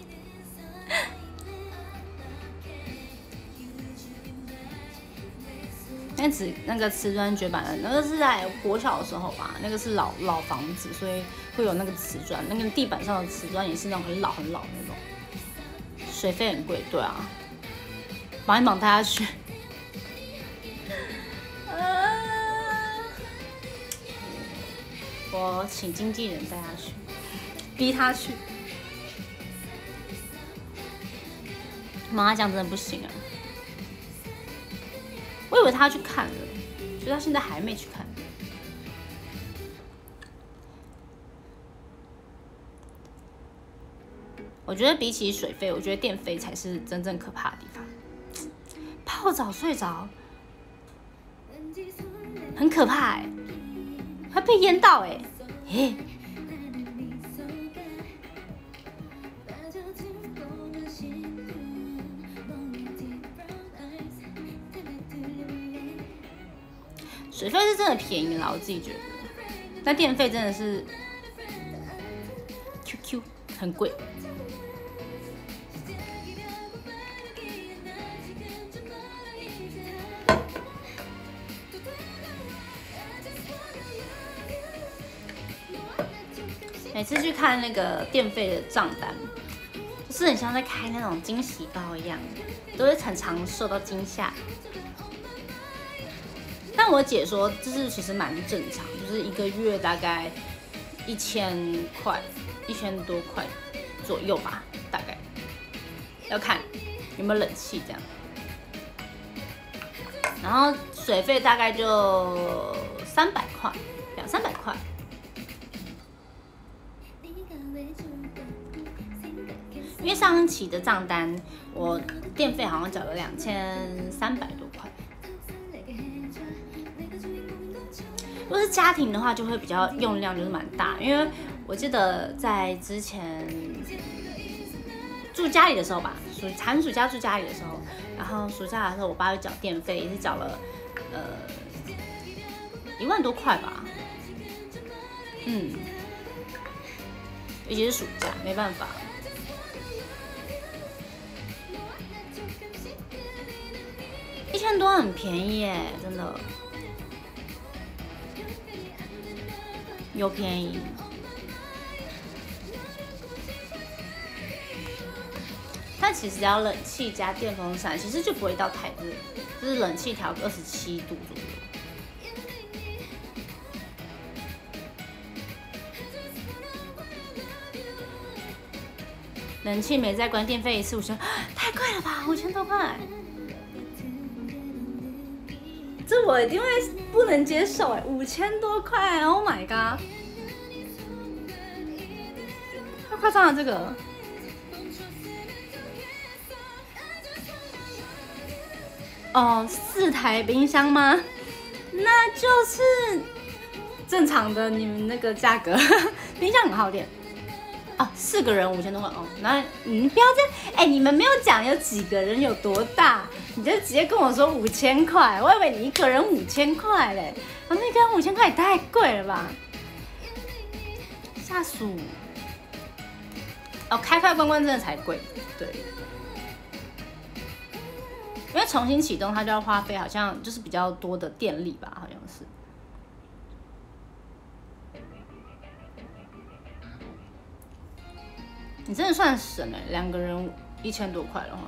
那瓷那个瓷砖绝版的，那个是在国小的时候吧，那个是老老房子，所以会有那个瓷砖，那个地板上的瓷砖也是那种很老很老的那种，水费很贵，对啊，绑一绑带下去。我请经纪人带他去，逼他去。妈妈这样真的不行啊！我以为他去看了，所以他现在还没去看。我觉得比起水费，我觉得电费才是真正可怕的地方。泡澡睡着，很可怕哎、欸，会被淹到哎、欸，欸水费是真的便宜啦，我自己觉得，但电费真的是 Q Q 很贵。每次去看那个电费的账单，就是很像在开那种惊喜包一样，都会很常受到惊吓。但我姐说，就是其实蛮正常，就是一个月大概一千块，一千多块左右吧，大概要看有没有冷气这样。然后水费大概就三百块，两三百块。因为上一期的账单，我电费好像缴了两千三百多块。如果是家庭的话，就会比较用量就是蛮大，因为我记得在之前住家里的时候吧，暑寒暑假住家里的时候，然后暑假的时候，我爸会缴电费，也是缴了呃一万多块吧，嗯，尤其是暑假，没办法。一千千多很便宜耶，真的，又便宜。但其实只要冷气加电风扇，其实就不会到太热，就是冷气调个二十七度左右。冷气没再关，电费一次五千，太贵了吧？五千多块，这我一定会不能接受哎！五千多块 ，Oh my god， 太夸张了这个。哦，四台冰箱吗？那就是正常的你们那个价格，冰箱很耗电。哦，四个人五千多块哦，那你不要这样，哎，你们没有讲有几个人有多大，你就直接跟我说五千块，我以为你一个人五千块嘞，我们一个人五千块也太贵了吧？下属，哦，开开关关真的才贵，对，因为重新启动它就要花费好像就是比较多的电力吧，好像是。你真的算省哎，两个人一千多块的话，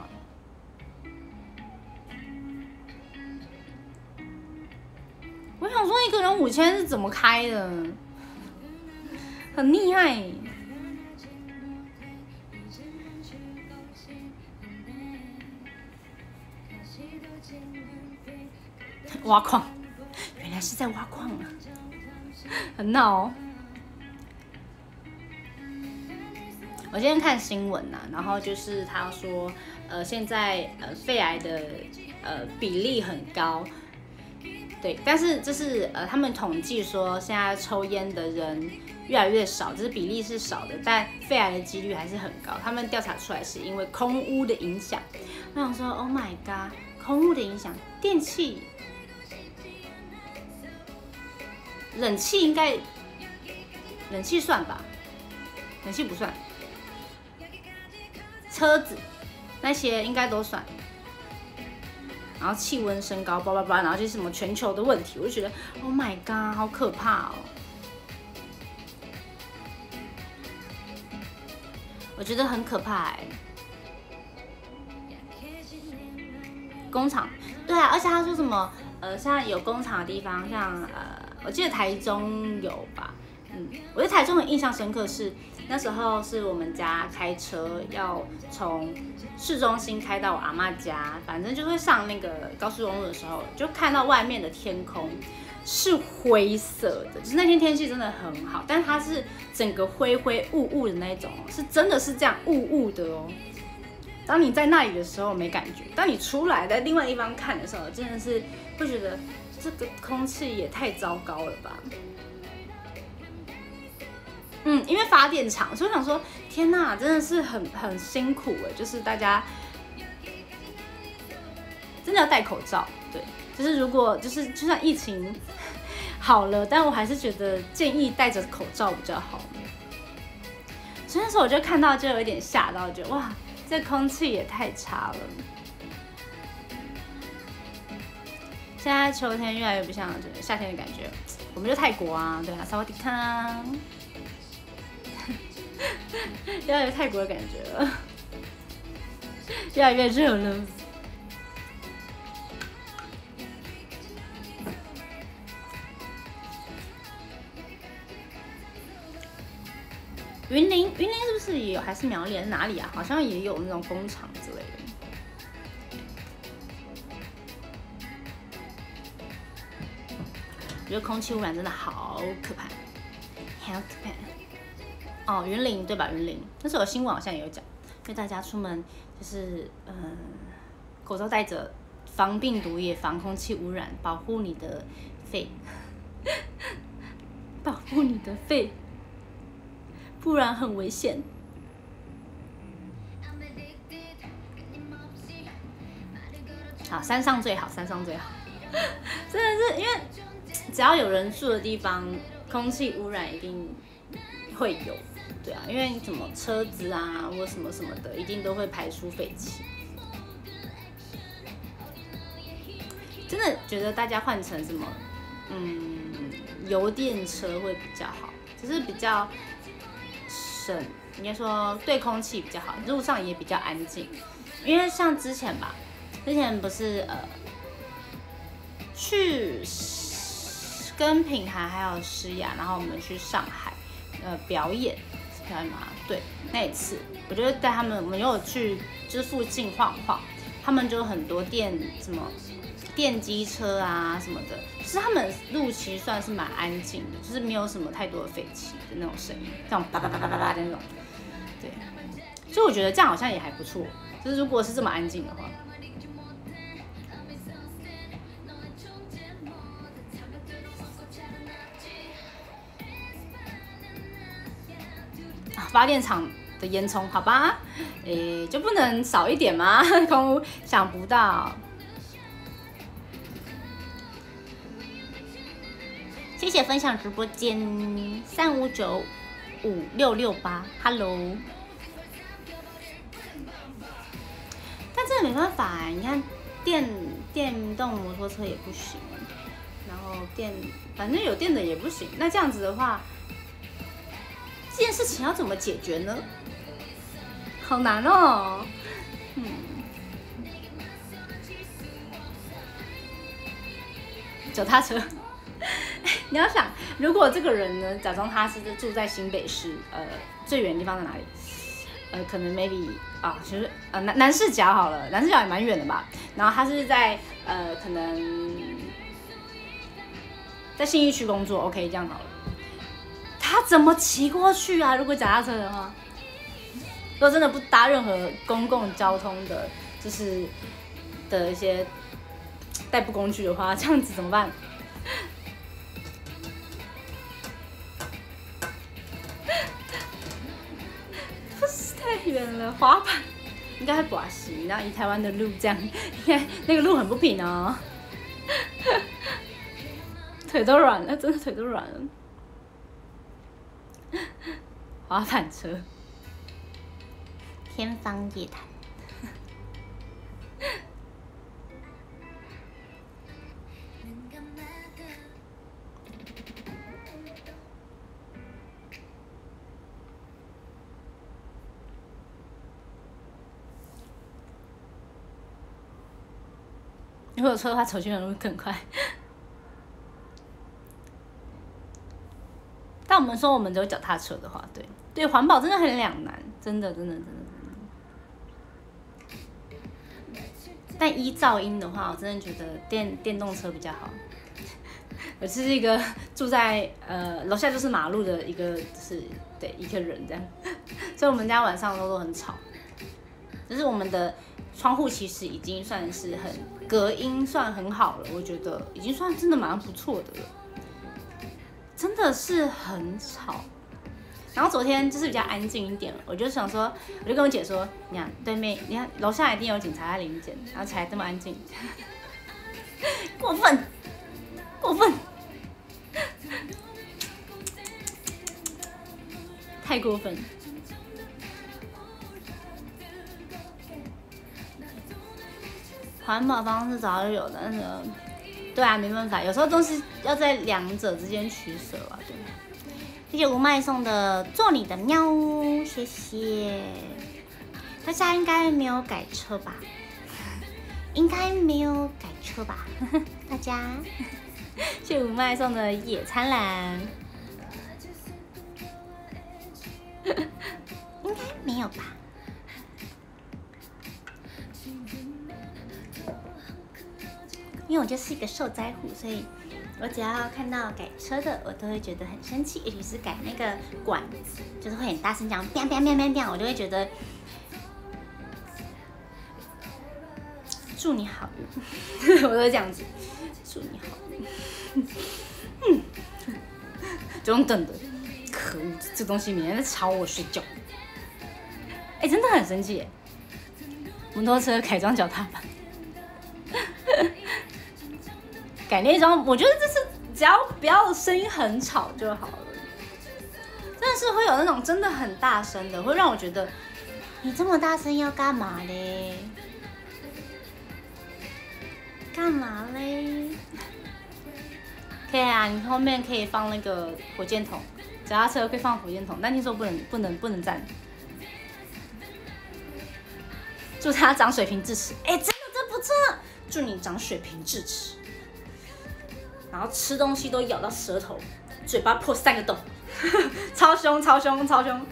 我想说一个人五千是怎么开的，很厉害。挖矿，原来是在挖矿啊，很闹哦。我今天看新闻呐、啊，然后就是他说，呃，现在呃肺癌的呃比例很高，对，但是这是呃他们统计说，现在抽烟的人越来越少，就是比例是少的，但肺癌的几率还是很高。他们调查出来是因为空污的影响。我想说 ，Oh my god， 空污的影响，电器、冷气应该，冷气算吧，冷气不算。车子那些应该都算，然后气温升高，叭叭叭，然后就是什么全球的问题，我就觉得 ，Oh my god， 好可怕哦！我觉得很可怕哎。工厂，对啊，而且他说什么，呃，像有工厂的地方，像呃，我记得台中有吧，嗯，我对台中很印象深刻是。那时候是我们家开车要从市中心开到我阿嬷家，反正就会上那个高速公路的时候，就看到外面的天空是灰色的，就是那天天气真的很好，但它是整个灰灰雾雾的那种，是真的是这样雾雾的哦。当你在那里的时候没感觉，当你出来在另外一方看的时候，真的是会觉得这个空气也太糟糕了吧。嗯，因为发电厂，所以我想说，天哪，真的是很很辛苦哎，就是大家真的要戴口罩，对，就是如果就是就算疫情好了，但我还是觉得建议戴着口罩比较好。所以那时候我就看到就有一点吓到，觉得哇，这空气也太差了。现在秋天越来越不像夏天的感觉，我们就泰国啊，对啊，萨瓦迪卡。越来越泰国的感觉了，越来越热了。云林，云林是不是也有？还是苗栗？哪里啊？好像也有那种工厂之类的。我觉得空气污染真的好可怕，好可怕。哦，云林对吧？云林那时候有新闻好像也有讲，因为大家出门就是嗯，口罩戴着，防病毒也防空气污染，保护你的肺，保护你的肺，不然很危险。好，山上最好，山上最好，真的是因为只要有人住的地方，空气污染一定会有。对啊，因为你什么车子啊，或什么什么的，一定都会排出废气。 真的觉得大家换成什么，嗯，油电车会比较好，就是比较省，应该说对空气比较好，路上也比较安静。因为像之前吧，之前不是呃去跟品涵还有诗雅，然后我们去上海呃表演。表演嘛，对，那一次我觉得带他们，我们有去就是附近晃晃，他们就很多电什么电机车啊什么的，就是他们路其实算是蛮安静的，就是没有什么太多的废气的那种声音，这种叭叭叭叭叭的那种，对，所以我觉得这样好像也还不错，就是如果是这么安静的话。发电厂的烟囱，好吧，诶，就不能少一点吗？空屋想不到。谢谢分享直播间三五九五六六八 ，Hello。但这没办法哎，你看电电动摩托车也不行，然后电反正有电的也不行。那这样子的话。这件事情要怎么解决呢？好难哦。嗯，脚踏车。你要想，如果这个人呢，假装他是住在新北市，呃，最远的地方在哪里？呃，可能 maybe 啊，其实呃南南势角好了，南势角也蛮远的吧。然后他是在呃可能在信义区工作 ，OK， 这样好了。他怎么骑过去啊？如果脚踏车的话，如果真的不搭任何公共交通的，就是的一些代步工具的话，这样子怎么办？不是太远了，滑板应该会滑行，然后以台湾的路这样，应该那个路很不平哦，腿都软了，真的腿都软了。滑板车，天方夜谭。如果有车的话，走去的路更快。但我们说我们只有脚踏车的话，对对，环保真的很两难，真的真的真的真的。但依噪音的话，我真的觉得电电动车比较好。我是一个住在呃楼下就是马路的一个，就是对一个人这样，所以我们家晚上都都很吵。就是我们的窗户其实已经算是很隔音算很好了，我觉得已经算真的蛮不错的了。真的是很吵，然后昨天就是比较安静一点，我就想说，我就跟我姐说，你看对面，你看楼下一定有警察在临检，然后才这么安静，过分，过分，太过分。环保方式早就有的，但是。对啊，没办法，有时候东西要在两者之间取舍啊，对。谢谢吴麦送的做你的喵，谢谢。大家应该没有改车吧？应该没有改车吧？大家，谢谢吴麦送的野餐篮，应该没有吧？因为我就是一个受灾户，所以我只要看到改车的，我都会觉得很生气，尤其是改那个管，就是会很大声讲 biang biang biang biang biang， 我就会觉得祝你好运，我都会这样子，祝你好运，嗯，就用等的，可恶，这东西每天在吵我睡觉，哎、欸，真的很生气耶，摩托车改装脚踏板。改那装，我觉得这是只要不要声音很吵就好了。真的是会有那种真的很大声的，会让我觉得你这么大声要干嘛嘞？ 干嘛嘞？可以啊，你后面可以放那个火箭筒，脚踏车可以放火箭筒，但听说不能不能不能站。祝他长水平智齿，哎、欸，真的这不错。祝你长水平智齿，然后吃东西都咬到舌头，嘴巴破三个洞，超凶超凶超凶。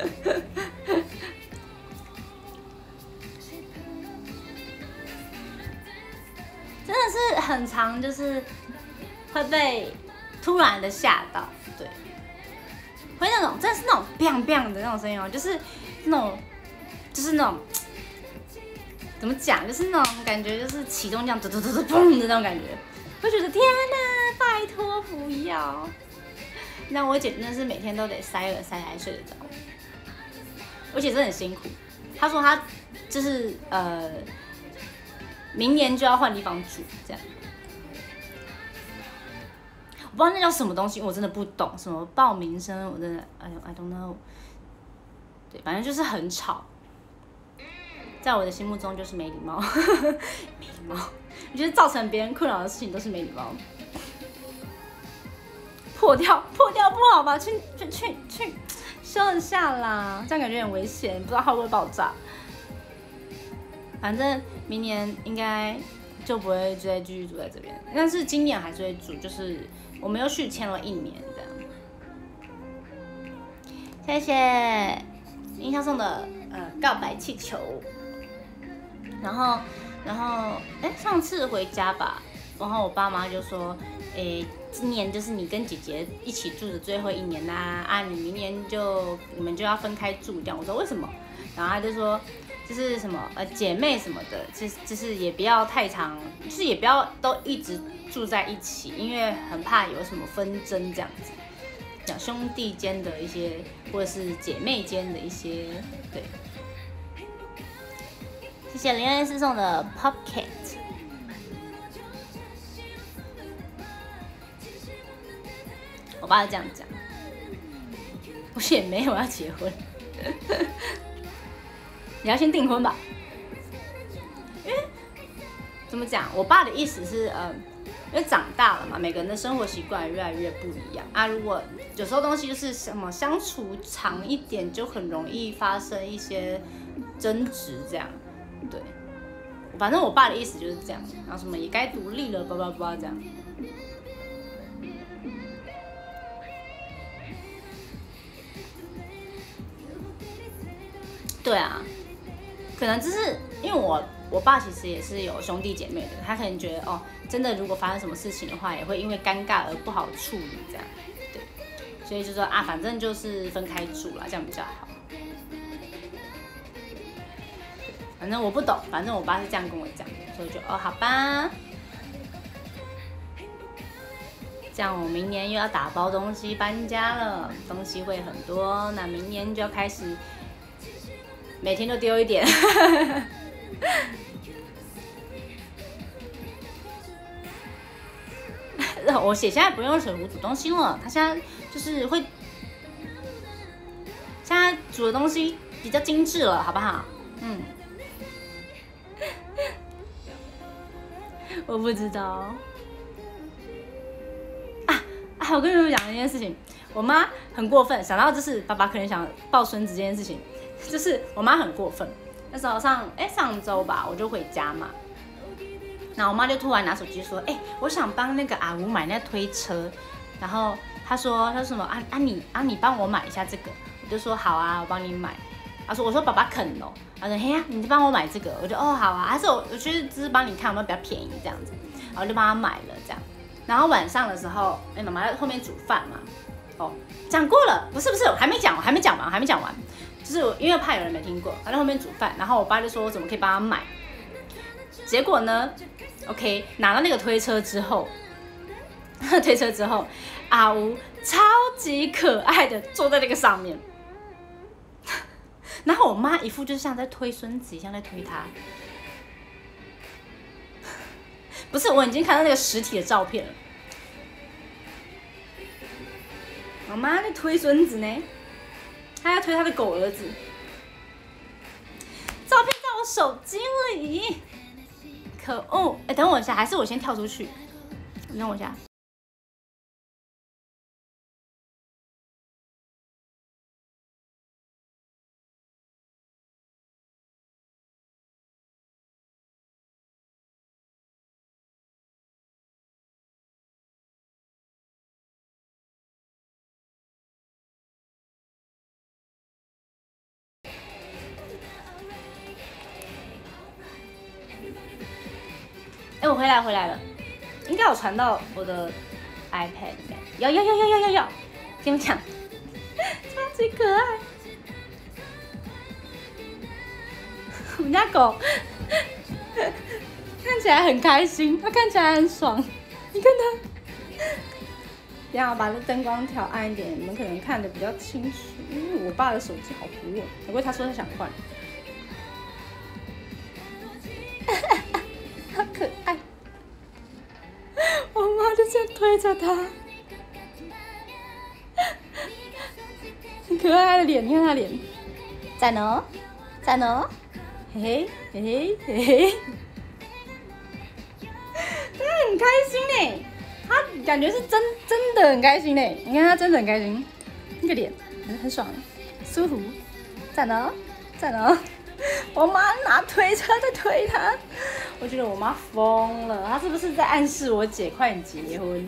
真的是很常，就是会被突然的吓到，对，会那种真的是那种 biang biang 的那种声音哦，就是那种就是那种怎么讲，就是那种感觉，就是启动这样嘟嘟嘟嘟嘣的那种感觉，会觉得天哪，拜托不要。那我姐真的是每天都得塞耳塞才睡得着，我姐真的很辛苦。她说她就是呃。明年就要换地方住，这样。我不知道那叫什么东西，我真的不懂。什么报名声，我真的 I I don't know。对，反正就是很吵，在我的心目中就是没礼貌，没礼貌。我觉得造成别人困扰的事情都是没礼貌。破掉，破掉不好吧？去去去去修一下啦，这样感觉很危险，不知道它会不会爆炸。反正明年应该就不会再继续住在这边，但是今年还是会住，就是我们又续签了一年这样。谢谢音箱送的呃告白气球，然后然后哎、欸、上次回家吧，然后我爸妈就说，哎、欸、今年就是你跟姐姐一起住的最后一年啦，啊你明年就你们就要分开住这样，我说为什么？然后他就说。就是什么呃姐妹什么的，就是就是也不要太长，就是也不要都一直住在一起，因为很怕有什么纷争这样子，讲兄弟间的一些或者是姐妹间的一些对。谢谢零二四送的 Popcat。我爸是这样讲，我也没有要结婚。你要先订婚吧，因为怎么讲？我爸的意思是，呃，因为长大了嘛，每个人的生活习惯越来越不一样啊。如果有时候东西就是什么相处长一点，就很容易发生一些争执，这样。对，反正我爸的意思就是这样，然后什么也该独立了，叭叭叭这样。对啊。可能就是因为我我爸其实也是有兄弟姐妹的，他可能觉得哦，真的如果发生什么事情的话，也会因为尴尬而不好处理这样，对，所以就说啊，反正就是分开住啦，这样比较好。反正我不懂，反正我爸是这样跟我讲，所以就哦好吧，这样我明年又要打包东西搬家了，东西会很多，那明年就要开始。每天都丢一点，我姐现在不用水壶煮东西了，她现在就是会，现在煮的东西比较精致了，好不好？嗯，我不知道。啊啊！我跟你们讲一件事情，我妈很过分，想到就是爸爸可能想抱孙子这件事情。就是我妈很过分，那时候上哎、欸、上周吧，我就回家嘛，然后我妈就突然拿手机说，哎、欸，我想帮那个阿吴买那推车，然后她说她说什么啊啊你啊你帮我买一下这个，我就说好啊，我帮你买。她说我说爸爸肯哦，她说嘿呀、啊，你帮我买这个，我就哦好啊，还是我我其实只是帮你看有没有比较便宜这样子，然后就帮她买了这样。然后晚上的时候，哎、欸、妈妈在后面煮饭嘛，哦讲过了，不是不是，我还没讲，我还没讲完，我还没讲完。就是我因为怕有人没听过，他在后面煮饭，然后我爸就说我怎么可以帮他买？结果呢 ，OK 拿到那个推车之后，推车之后，阿吴超级可爱的坐在那个上面，然后我妈一副就是像在推孙子，像在推他。不是，我已经看到那个实体的照片了，我妈在推孙子呢。他要推他的狗儿子，照片在我手机里， 可恶！哎、欸，等我一下，还是我先跳出去。你等我一下。哎、欸，我回来回来了，应该有传到我的 iPad 里面。有有有有有有有，听我讲，超级可爱。我们家狗看起来很开心，它看起来很爽。你看它，等一下我把这灯光调暗一点，你们可能看得比较清楚。因为我爸的手机好糊哦，不过他说他想换。好可爱，我妈就这样推着它，很可爱的脸，你看它脸，在呢，在呢，嘿嘿嘿嘿嘿嘿，它很开心呢，它感觉是真真的很开心呢，你看它真的很开心，那个脸很很爽，舒服，在呢，在呢。我妈拿推车在推她，我觉得我妈疯了，她是不是在暗示我姐快点结婚？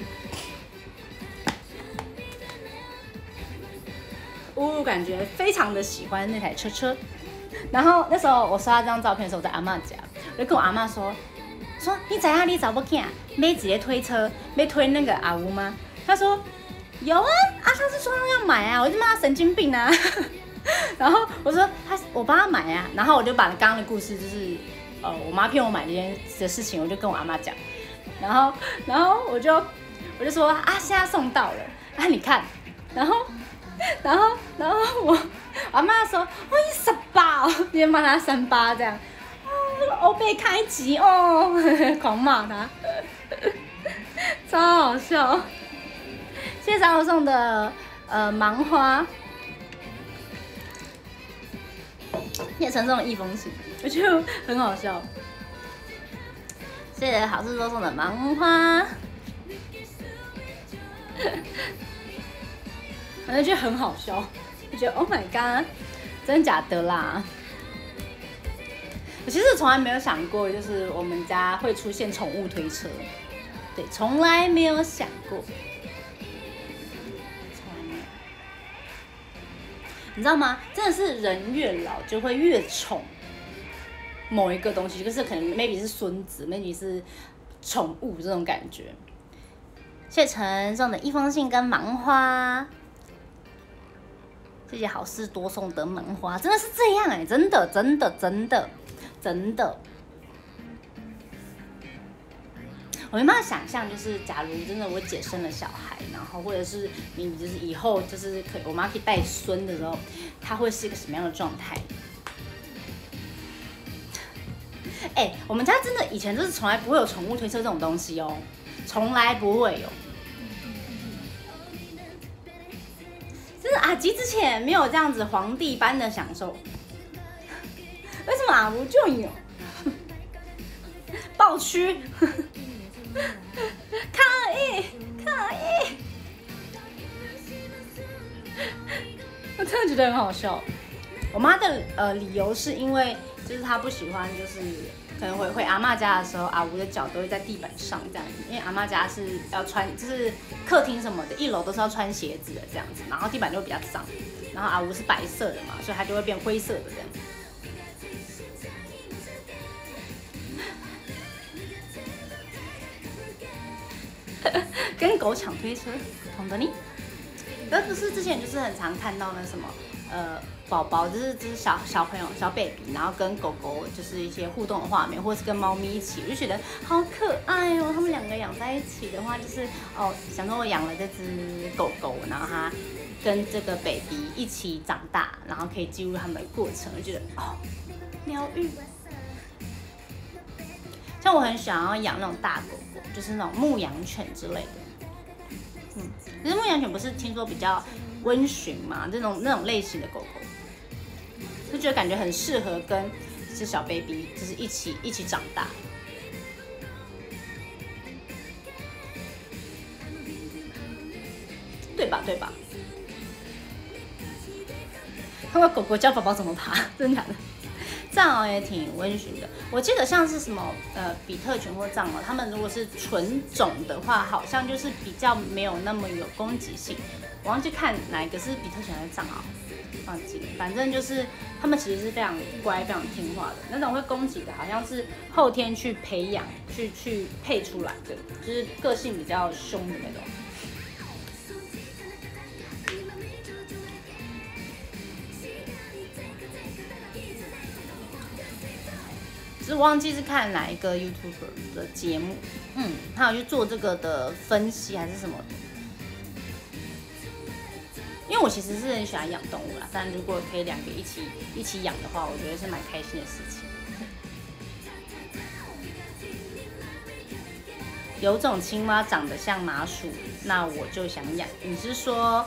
我感觉非常的喜欢那台车车。然后那时候我刷这张照片的时候，我在阿嬷家，我就跟我阿嬷说，说你知影你查某囝买一个推车，要推那个阿吴吗？她说有啊，啊上次说要买啊，我就骂他神经病啊。然后我说他，我帮他买啊，然后我就把刚刚的故事，就是呃我妈骗我买这件的事情，我就跟我阿妈讲，然后然后我就我就说啊，现在送到了啊，你看，然后然后然后我阿妈说，我一十八，今天帮他三八这样，哦，欧贝开机哦，狂骂他，超好笑。谢谢小我送的呃芒花。叶晨送的一封信，我觉得很好笑。谢谢好事多送的芒花，我就觉得很好笑，我觉得 Oh my god， 真的假的啦？我其实从来没有想过，就是我们家会出现宠物推车，对，从来没有想过。你知道吗？真的是人越老就会越宠某一个东西，就是可能 maybe 是孙子 ，maybe 是宠物这种感觉。谢陈送的一封信跟芒花，谢谢好事多送的芒花，真的是这样哎、欸，真的真的真的真的。我没办法想象，就是假如真的我姐生了小孩，然后或者是你就是以后就是可以我妈可以带孙的时候，她会是一个什么样的状态？哎、欸，我们家真的以前就是从来不会有宠物推车这种东西哦，从来不会有。就是阿吉之前没有这样子皇帝般的享受，为什么阿吴就有？爆区。可以，可以，我真的觉得很好笑。我妈的呃理由是因为就是她不喜欢，就是可能回回阿嬷家的时候，阿吴的脚都会在地板上这样子，因为阿嬷家是要穿，就是客厅什么的，一楼都是要穿鞋子的这样子，然后地板就会比较脏，然后阿吴是白色的嘛，所以它就会变灰色的这样子。跟狗抢推车，懂得你。而不是之前就是很常看到那什么，呃，宝宝就是就是小小朋友小 baby， 然后跟狗狗就是一些互动的画面，或是跟猫咪一起，我就觉得好可爱哦。他们两个养在一起的话，就是哦，想说我养了这只狗狗，然后它跟这个 baby 一起长大，然后可以记录他们的过程，我觉得哦，疗愈。像我很想要养那种大狗狗，就是那种牧羊犬之类的。嗯，可是牧羊犬不是听说比较温驯嘛？这种那种类型的狗狗，就觉得感觉很适合跟一只小 baby， 就是一起一起长大。 对吧？对吧？看看狗狗教宝宝怎么爬，真的假的？藏獒也挺温驯的，我记得像是什么呃比特犬或藏獒，它们如果是纯种的话，好像就是比较没有那么有攻击性。我忘记看哪一个是比特犬还是藏獒，忘记了。反正就是它们其实是非常乖、非常听话的。那种会攻击的，好像是后天去培养、去去配出来的，就是个性比较凶的那种。只是忘记是看哪一个 YouTuber 的节目，嗯，他有去做这个的分析还是什么的。因为我其实是很喜欢养动物啦，但如果可以两个一起一起养的话，我觉得是蛮开心的事情。有种青蛙长得像麻薯，那我就想养。你是说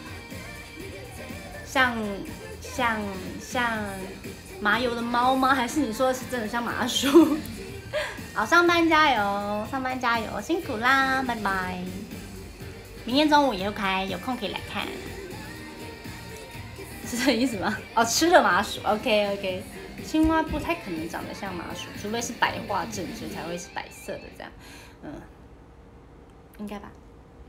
像像像？麻油的猫吗？还是你说的是真的像麻薯？好，上班加油，上班加油，辛苦啦，拜拜。明天中午也会开，有空可以来看。是这个意思吗？哦，吃了麻薯 ，OK OK。青蛙不太可能长得像麻薯，除非是白化症，所以才会是白色的这样。嗯，应该吧。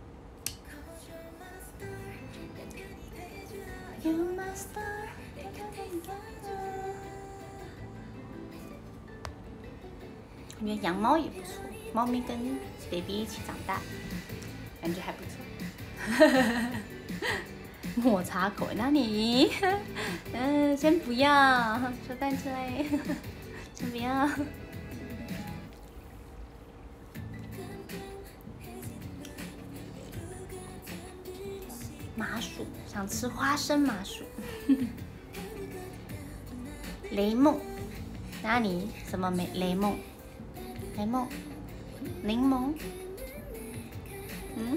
我觉得养猫也不错，猫咪跟 baby 一起长大，感觉还不错。抹茶口味，那你，嗯，先不要，说蛋出来，先不要。麻薯，想吃花生麻薯。雷梦，那你什么没雷梦？雷梦，柠檬，嗯，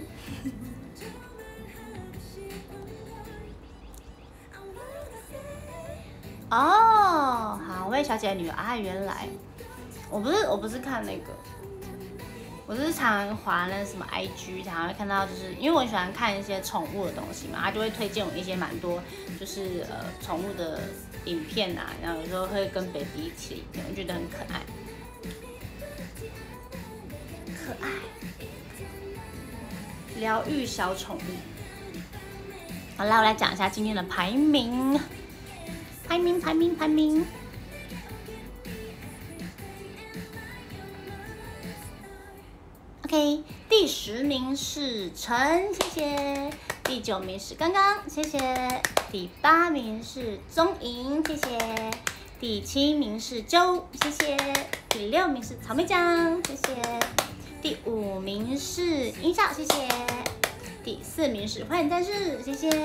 哦，好，魏小姐的女儿啊，原来，我不是我不是看那个，我就是常常滑那什么 I G， 常常会看到，就是因为我很喜欢看一些宠物的东西嘛，他就会推荐我一些蛮多，就是呃宠物的影片啊，然后有时候会跟 baby 一起的影片，我觉得很可爱。可爱，疗愈小宠物。好啦，我来讲一下今天的排名，排名，排名，排名。OK， 第十名是陈，谢谢。第九名是刚刚，谢谢。第八名是钟莹，谢谢。第七名是周，谢谢。第六名是草莓酱，谢谢。第五名是音效，谢谢。第四名是幻影战士，谢谢。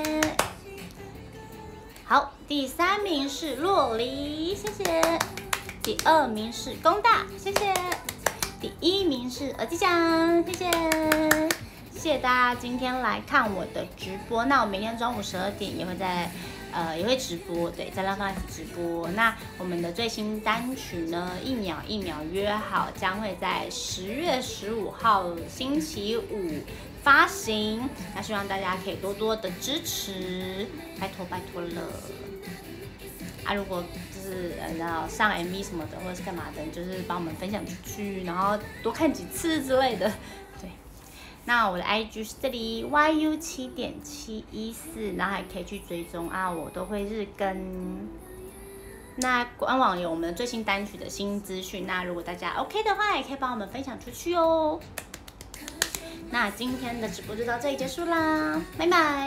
好，第三名是洛梨，谢谢。第二名是公大，谢谢。第一名是耳机酱，谢谢。谢谢大家今天来看我的直播。那我明天中午十二点也会在。呃，也会直播，对，在 Love Life 直播。那我们的最新单曲呢，一秒一秒约好，将会在十月十五号星期五发行。那希望大家可以多多的支持，拜托拜托了。啊，如果就是呃，然后上 M V 什么的，或者是干嘛的，就是帮我们分享出去，然后多看几次之类的。那我的 I G 是这里 Y U 七点七一四，然后还可以去追踪啊，我都会日更。那官网有我们的最新单曲的新资讯，那如果大家 OK 的话，也可以帮我们分享出去哦。那今天的直播就到这里结束啦，拜拜。